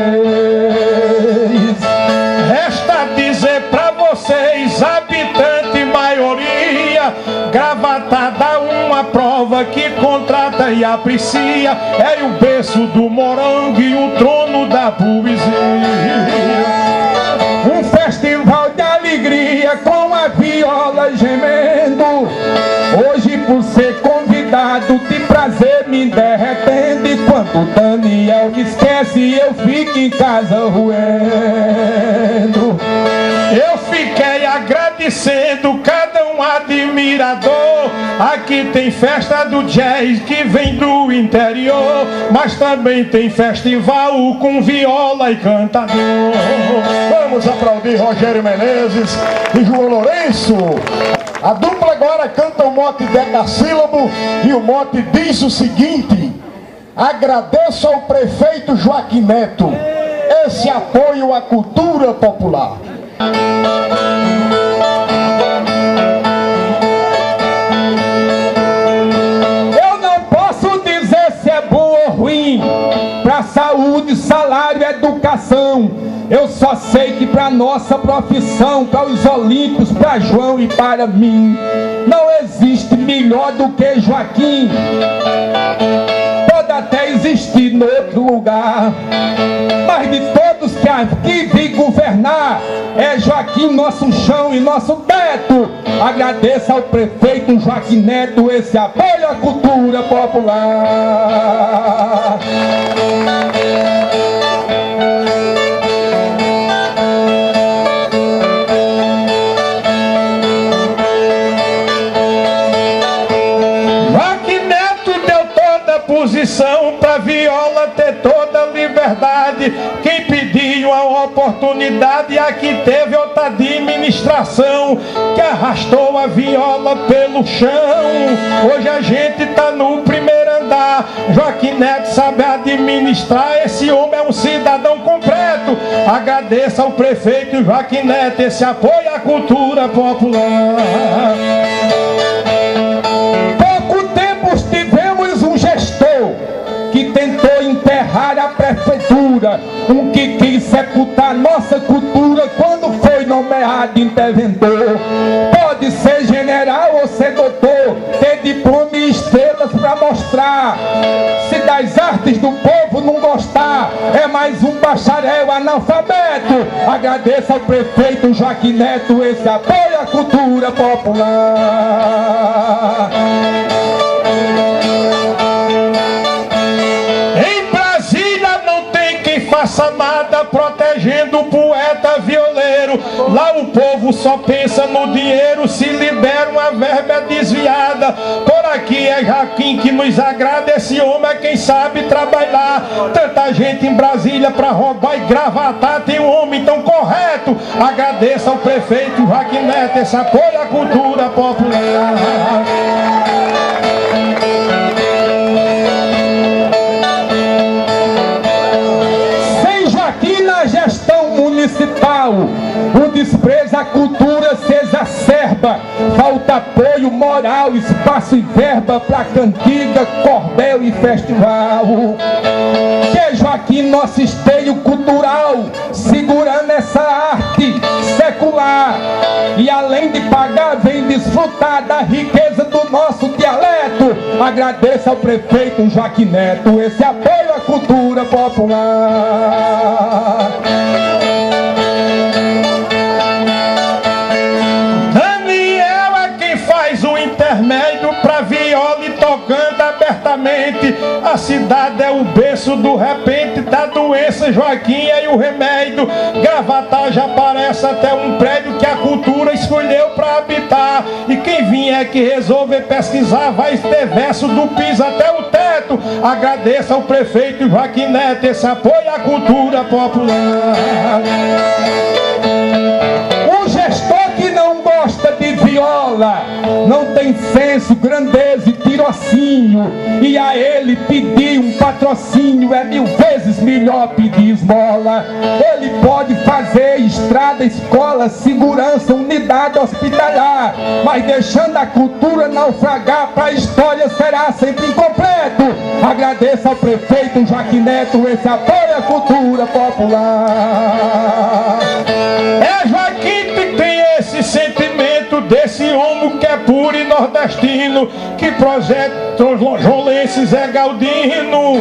Resta dizer pra vocês, habitante maioria, Gravatada uma prova que contrata e aprecia. É o berço do morango e o trono da poesia. Um festival de alegria com a viola gemendo. Hoje por ser convidado de prazer me derretendo. E quando Daniel me esquece eu fico em casa roendo. Eu fiquei agradecendo cada um admirador. Aqui tem festa do jazz que vem do interior, mas também tem festival com viola e cantador. Vamos aplaudir Rogério Menezes e João Lourenço. A dupla agora canta o mote decassílabo e o mote diz o seguinte: agradeço ao prefeito Joaquim Neto esse apoio à cultura popular. Eu não posso dizer se é bom ou ruim, para saúde, salário, educação. Eu só sei que para nossa profissão, para os olímpicos, para João e para mim, não existe melhor do que Joaquim. Pode até existir em outro lugar, mas de todos que aqui vêm governar, é Joaquim nosso chão e nosso teto. Agradeço ao prefeito Joaquim Neto esse apoio à cultura popular. Posição pra viola ter toda a liberdade. Quem pediu a oportunidade, aqui teve outra administração que arrastou a viola pelo chão. Hoje a gente tá no primeiro andar. Joaquim Neto sabe administrar, esse homem é um cidadão completo. Agradeço ao prefeito Joaquim Neto esse apoio à cultura popular. Que tentou enterrar a prefeitura, um que quis sepultar nossa cultura quando foi nomeado interventor. Pode ser general ou ser doutor, ter diploma e estrelas para mostrar. Se das artes do povo não gostar, é mais um bacharel analfabeto. Agradeço ao prefeito Joaquim Neto esse apoio à cultura popular. Faça nada protegendo o poeta violeiro. Lá o povo só pensa no dinheiro, se libera uma verba desviada. Por aqui é Joaquim que nos agrada, esse homem é quem sabe trabalhar. Tanta gente em Brasília pra roubar e gravatar, tem um homem tão correto. Agradeço ao prefeito Joaquim Neto esse apoio à cultura popular. Municipal, o desprezo à cultura se exacerba. Falta apoio moral, espaço e verba para cantiga, cordel e festival. Que Joaquim nosso esteio cultural, segurando essa arte secular, e além de pagar vem desfrutar da riqueza do nosso dialeto. Agradeço ao prefeito Joaquim Neto esse apoio à cultura popular. Intermédio pra viola e tocando abertamente. A cidade é o berço do repente da doença. Joaquim é o remédio. Gravatar já parece até um prédio que a cultura escolheu pra habitar. E quem vier que resolver pesquisar vai ter verso do piso até o teto. Agradeço ao prefeito Joaquim Neto esse apoio à cultura popular. O gestor que não gosta de viola não tem senso, grandeza e tirocínio, e a ele pedir um patrocínio é 1000 vezes melhor pedir esmola. Ele pode fazer estrada, escola, segurança, unidade hospitalar, mas deixando a cultura naufragar, pra história será sempre incompleto. Agradeço ao prefeito Joaquim Neto esse apoio à cultura popular. É Joaquim que tem esse sentimento desse homem que é puro e nordestino, que projeta os jolenses é Galdino.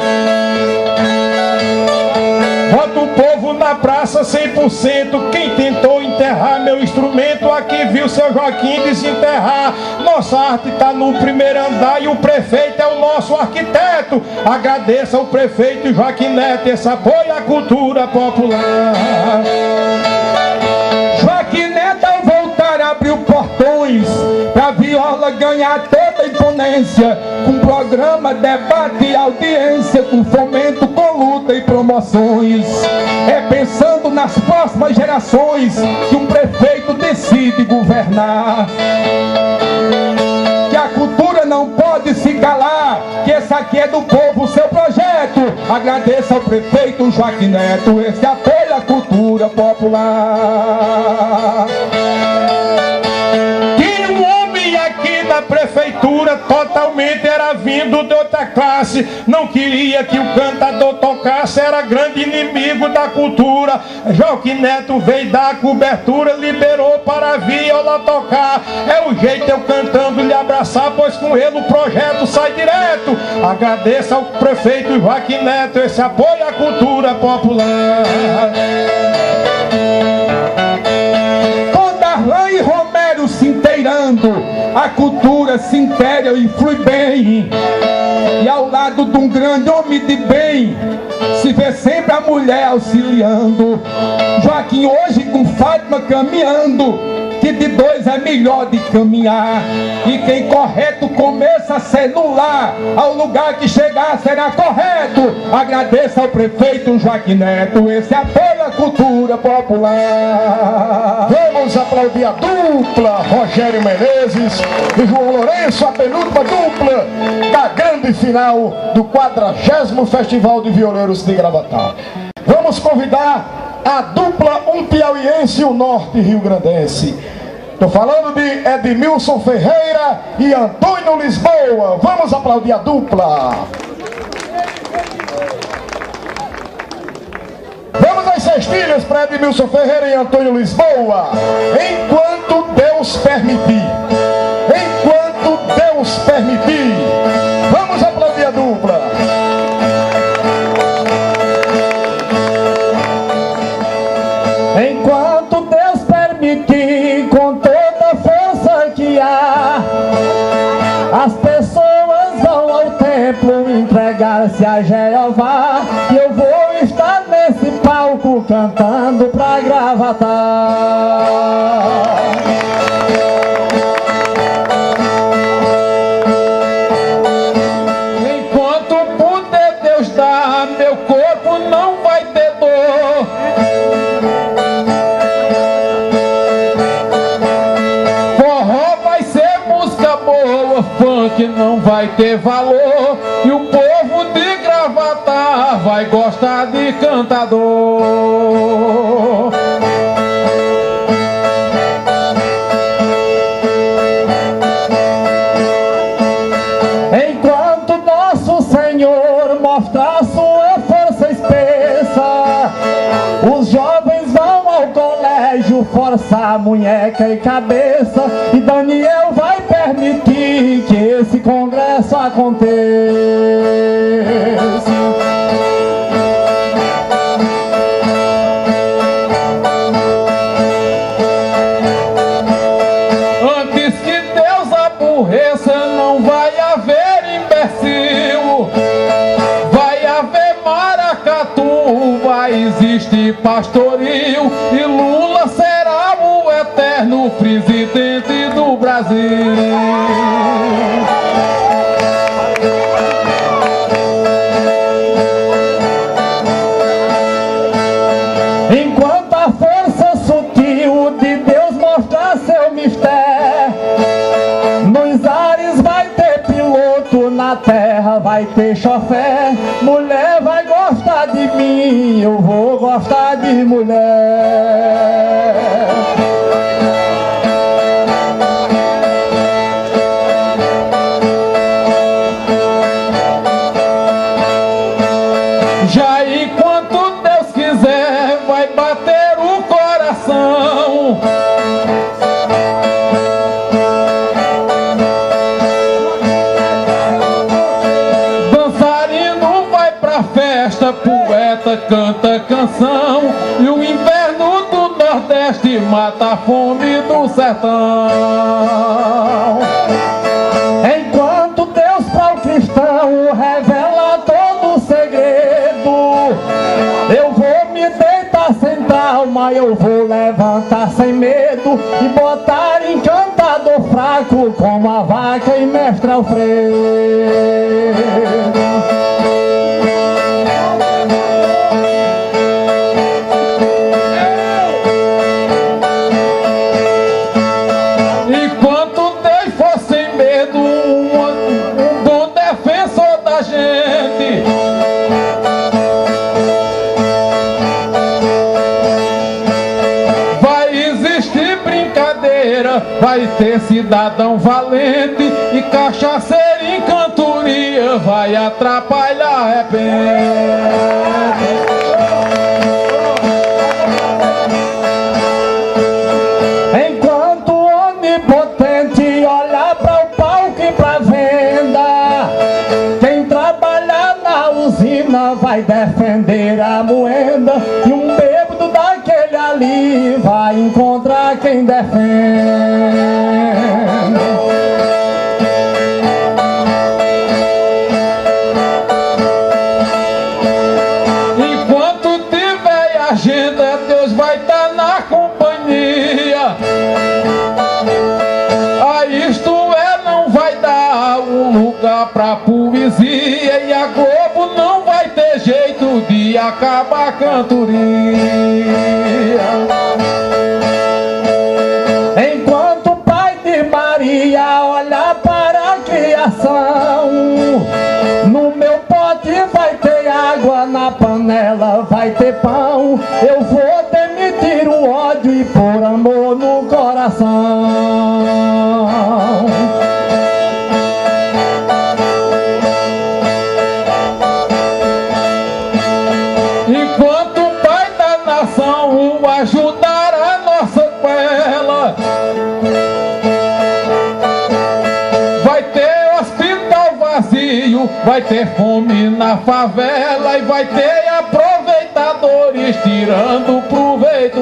Bota o povo na praça 100%. Quem tentou enterrar meu instrumento aqui viu seu Joaquim desenterrar. Nossa arte tá no primeiro andar e o prefeito é o nosso arquiteto. Agradeço ao prefeito Joaquim Neto esse apoio à cultura popular. Joaquim Neto ao voltar abriu portões pra viola ganhar toda a imponência, com programa, debate e audiência, com fomento, com luta e promoções. É pensando nas próximas gerações que um prefeito decide governar. Que a cultura não pode se calar, que esse aqui é do povo, o seu projeto. Agradeço ao prefeito Joaquim Neto esse apoio à cultura popular. Tinha um homem aqui na prefeitura totalmente era era vindo de outra classe, não queria que o cantador tocasse, era grande inimigo da cultura. Joaquim Neto veio dar cobertura, liberou para a viola tocar. É o jeito eu cantando lhe abraçar, pois com ele o projeto sai direto. Agradeço ao prefeito Joaquim Neto esse apoio à cultura popular. Com Darlan e Romero se inteirando, a cultura se inteira e flui bem. E ao lado de um grande homem de bem, se vê sempre a mulher auxiliando. Joaquim hoje com Fátima caminhando, que de dois é melhor de caminhar. E quem correto começa a celular, ao lugar que chegar será correto. Agradeço ao prefeito Joaquim Neto esse apoio à cultura popular. Vamos aplaudir a dupla Rogério Menezes e João Lourenço, a penúltima dupla da grande final do 40º Festival de Violeiros de Gravatá. Vamos convidar a dupla Um Piauiense e o Norte Rio-Grandense. Estou falando de Edmilson Ferreira e Antônio Lisboa. Vamos aplaudir a dupla. Vamos às cestilhas para Edmilson Ferreira e Antônio Lisboa. Enquanto Deus permitir. Enquanto Deus permitir. Vamos aplaudir a dupla. Enquanto Deus permitir, com toda a força que há, as pessoas vão ao templo entregar-se a Jeová. E eu vou estar nesse palco cantando pra Gravatá. Enquanto puder Deus dar, meu corpo não vai ter dor. Forró vai ser música boa, funk não vai ter valor. E o povo de Gravatá vai gostar de cantador. Enquanto nosso Senhor mostrar sua força espessa, os jovens vão ao colégio forçar munheca e cabeça. E Daniel vai permitir que esse congresso aconteça. Antes que Deus aborreça, não vai haver imbecil, vai haver maracatu, vai existir pastoril. E Lula será o eterno presidente do Brasil. Enquanto a força sutil de Deus mostrar seu mistério, nos ares vai ter piloto, na terra vai ter chofé. Mulher vai gostar de mim, eu vou gostar de mulher. Já enquanto Deus quiser, vai bater o coração. Dançarino vai pra festa, poeta canta canção. E o inverno do Nordeste mata a fome do sertão. Enquanto Deus para o cristão revela todo o segredo, eu vou me deitar sem calma, eu vou levantar sem medo e botar encantador fraco como a vaca e mestre Alfredo. Enquanto Deus for sem medo, um bom defensor da gente. Vai existir brincadeira, vai ter cidadão valente e cachaceiro em canto cantoria vai atrapalhar repente. Enquanto o onipotente olha para o palco e pra venda, quem trabalhar na usina vai defender a moeda, e um bêbado daquele ali vai encontrar quem defende. Enquanto tiver agenda, Deus vai estar na companhia. Isto é, não vai dar um lugar pra poesia, e a Globo não vai ter jeito de acabar a cantoria. Enquanto o pai de Maria olha para a criação, no meu pote vai ter água, na panela vai ter pão. Eu vou demitir o ódio e pôr amor no coração. Enquanto o pai da nação ajudar a nossa quela, vai ter hospital vazio, vai ter fome na favela, e vai ter aproveitadores tirando proveito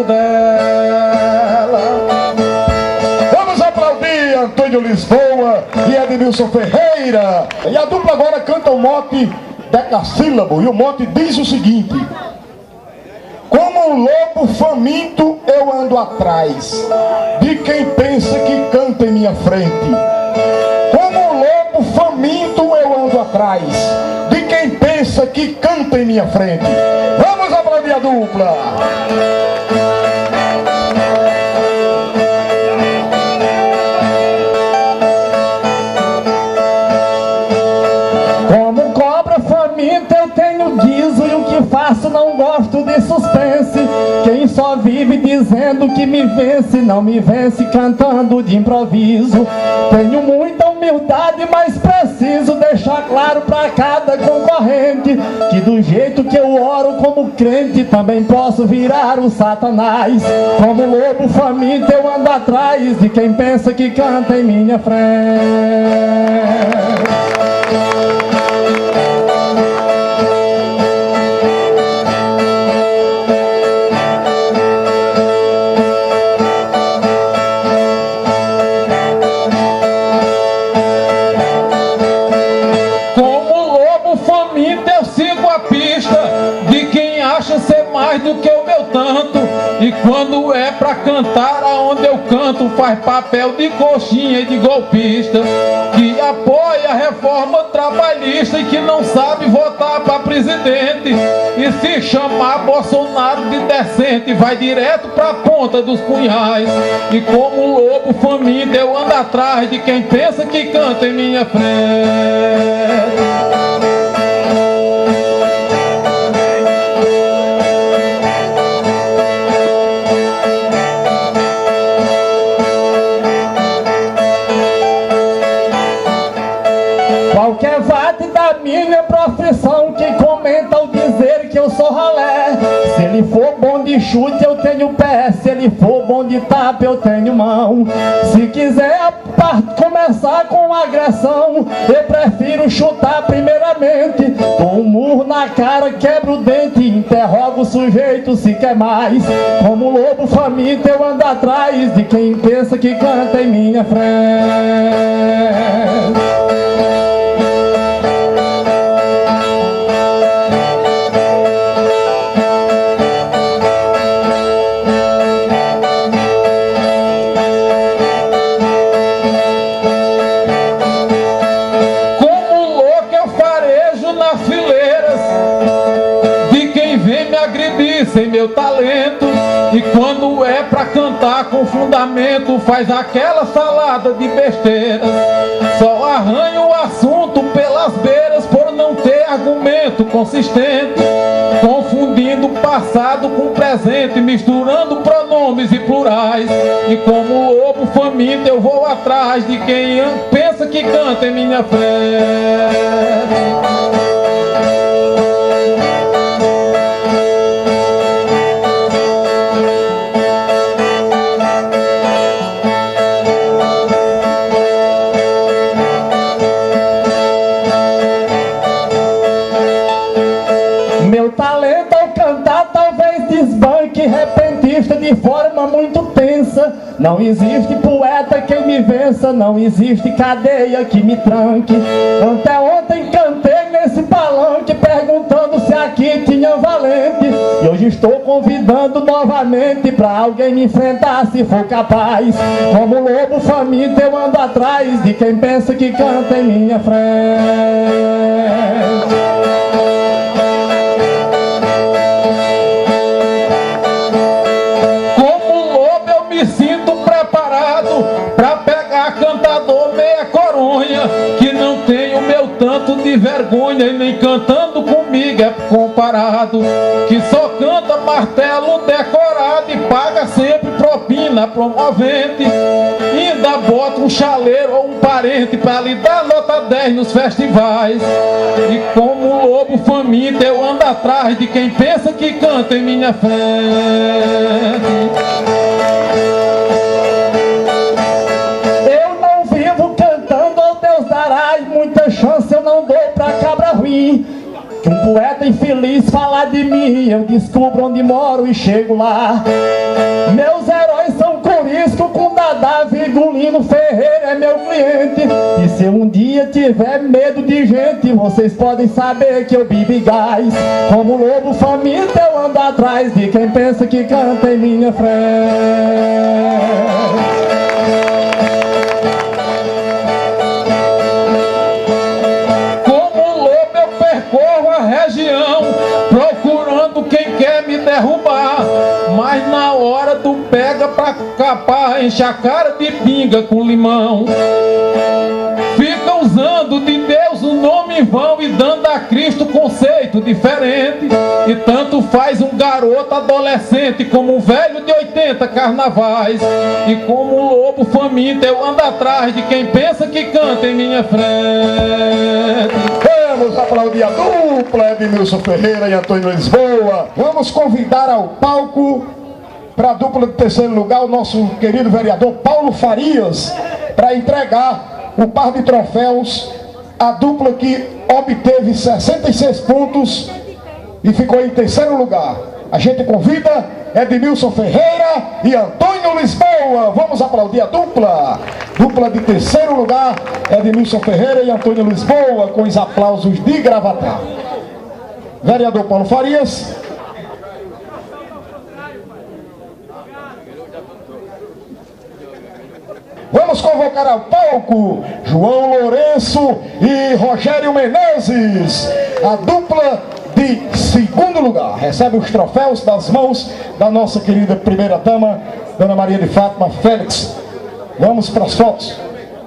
dela. Vamos aplaudir Antônio Lisboa e Edmilson Ferreira. E a dupla agora canta o mote decassílabo, e o mote diz o seguinte: como um lobo faminto eu ando atrás de quem pensa que canta em minha frente. Como um lobo faminto eu ando atrás de quem pensa que canta em minha frente. Vamos aplaudir a dupla. Como cobra faminta eu tenho guiso, e o que faço não gosto de suspense. Quem só vive dizendo que me vence, não me vence cantando de improviso. Tenho muita humildade, mas preciso deixar claro pra cada concorrente que do jeito que eu oro como crente, também posso virar o Satanás. Como lobo faminto eu ando atrás de quem pensa que canta em minha frente. Mais do que o meu tanto, e quando é pra cantar aonde eu canto, faz papel de coxinha e de golpista, que apoia a reforma trabalhista e que não sabe votar pra presidente, e se chamar Bolsonaro de decente vai direto pra ponta dos punhais. E como lobo faminto eu ando atrás de quem pensa que canta em minha frente. Qualquer vate da minha profissão que comenta ao dizer que eu sou ralé. Se ele for bom de chute eu tenho pé, se ele for bom de tapa eu tenho mão. Se quiser começar com agressão, eu prefiro chutar primeiramente. Dou um murro na cara, quebro o dente, interrogo o sujeito se quer mais. Como lobo faminto eu ando atrás de quem pensa que canta em minha frente. Sem meu talento, e quando é pra cantar com fundamento, faz aquela salada de besteira. Só arranha o assunto pelas beiras por não ter argumento consistente, confundindo passado com presente, misturando pronomes nomes e plurais. E como lobo faminto eu vou atrás de quem pensa que canta em minha frente. Meu talento ao cantar talvez desbanque, repentista de forma muito tensa. Não existe poeta que me vença, não existe cadeia que me tranque. Até ontem cantei nesse palanque, perguntando se aqui tinha valente. E hoje estou convidando novamente pra alguém me enfrentar se for capaz. Como lobo faminto eu ando atrás de quem pensa que canta em minha frente. Que não tem o meu tanto de vergonha, e nem cantando comigo é comparado. Que só canta martelo decorado e paga sempre propina promovente. Ainda bota um chaleiro ou um parente pra lhe dar nota 10 nos festivais. E como lobo faminto eu ando atrás de quem pensa que canta em minha frente. Muita chance eu não dou pra cabra ruim. Que um poeta infeliz falar de mim, eu descubro onde moro e chego lá. Meus heróis são Corisco com Dadá, Virgulino Ferreira é meu cliente. E se um dia tiver medo de gente, vocês podem saber que eu bibi gás. Como lobo faminto eu ando atrás de quem pensa que canta em minha frente. Procurando quem quer me derrubar, mas na hora tu pega pra capar, enche a cara de pinga com limão. Fica usando de Deus o nome em vão e dando a Cristo conceito diferente. E tanto faz um garoto adolescente como um velho de 80 carnavais. E como um lobo faminto eu ando atrás de quem pensa que canta em minha frente. Vamos aplaudir a dupla Edmilson Ferreira e Antônio Lisboa. Vamos convidar ao palco, para a dupla de terceiro lugar, o nosso querido vereador Paulo Farias, para entregar o par de troféus à dupla que obteve 66 pontos e ficou em terceiro lugar. A gente convida Edmilson Ferreira e Antônio Lisboa. Vamos aplaudir a dupla. Dupla de terceiro lugar, Edmilson Ferreira e Antônio Lisboa, com os aplausos de Gravatá. Vereador Paulo Farias. Vamos convocar ao palco João Lourenço e Rogério Menezes, a dupla de segundo lugar. Recebe os troféus das mãos da nossa querida primeira-dama, Dona Maria de Fátima Félix. Vamos para as fotos.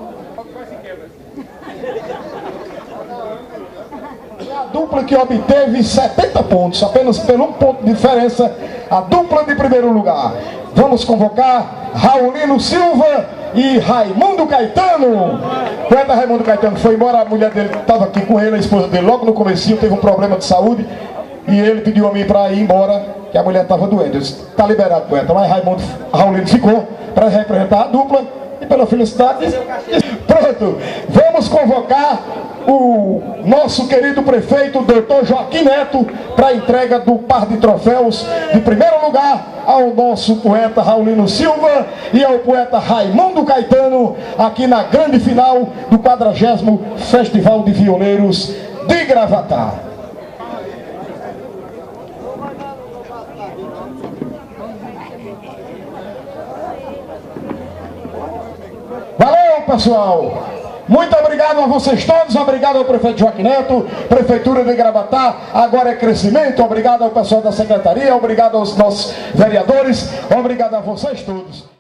A dupla que obteve 70 pontos, apenas por um ponto de diferença, a dupla de primeiro lugar. Vamos convocar Raulino Silva e Raimundo Caetano. O poeta Raimundo Caetano foi embora, a mulher dele estava aqui com ele, a esposa dele, logo no comecinho teve um problema de saúde e ele pediu a mim para ir embora, que a mulher estava doente. Eu disse, está liberado, poeta, mas Raulino ficou para representar a dupla e pela felicidade. Pronto, vamos convocar o nosso querido prefeito, doutor Joaquim Neto, para a entrega do par de troféus de primeiro lugar ao nosso poeta Raulino Silva e ao poeta Raimundo Caetano, aqui na grande final do 40º Festival de Violeiros de Gravatá. Valeu, pessoal! Muito obrigado a vocês todos, obrigado ao prefeito Joaquim Neto, Prefeitura de Gravatá, agora é crescimento, obrigado ao pessoal da Secretaria, obrigado aos nossos vereadores, obrigado a vocês todos.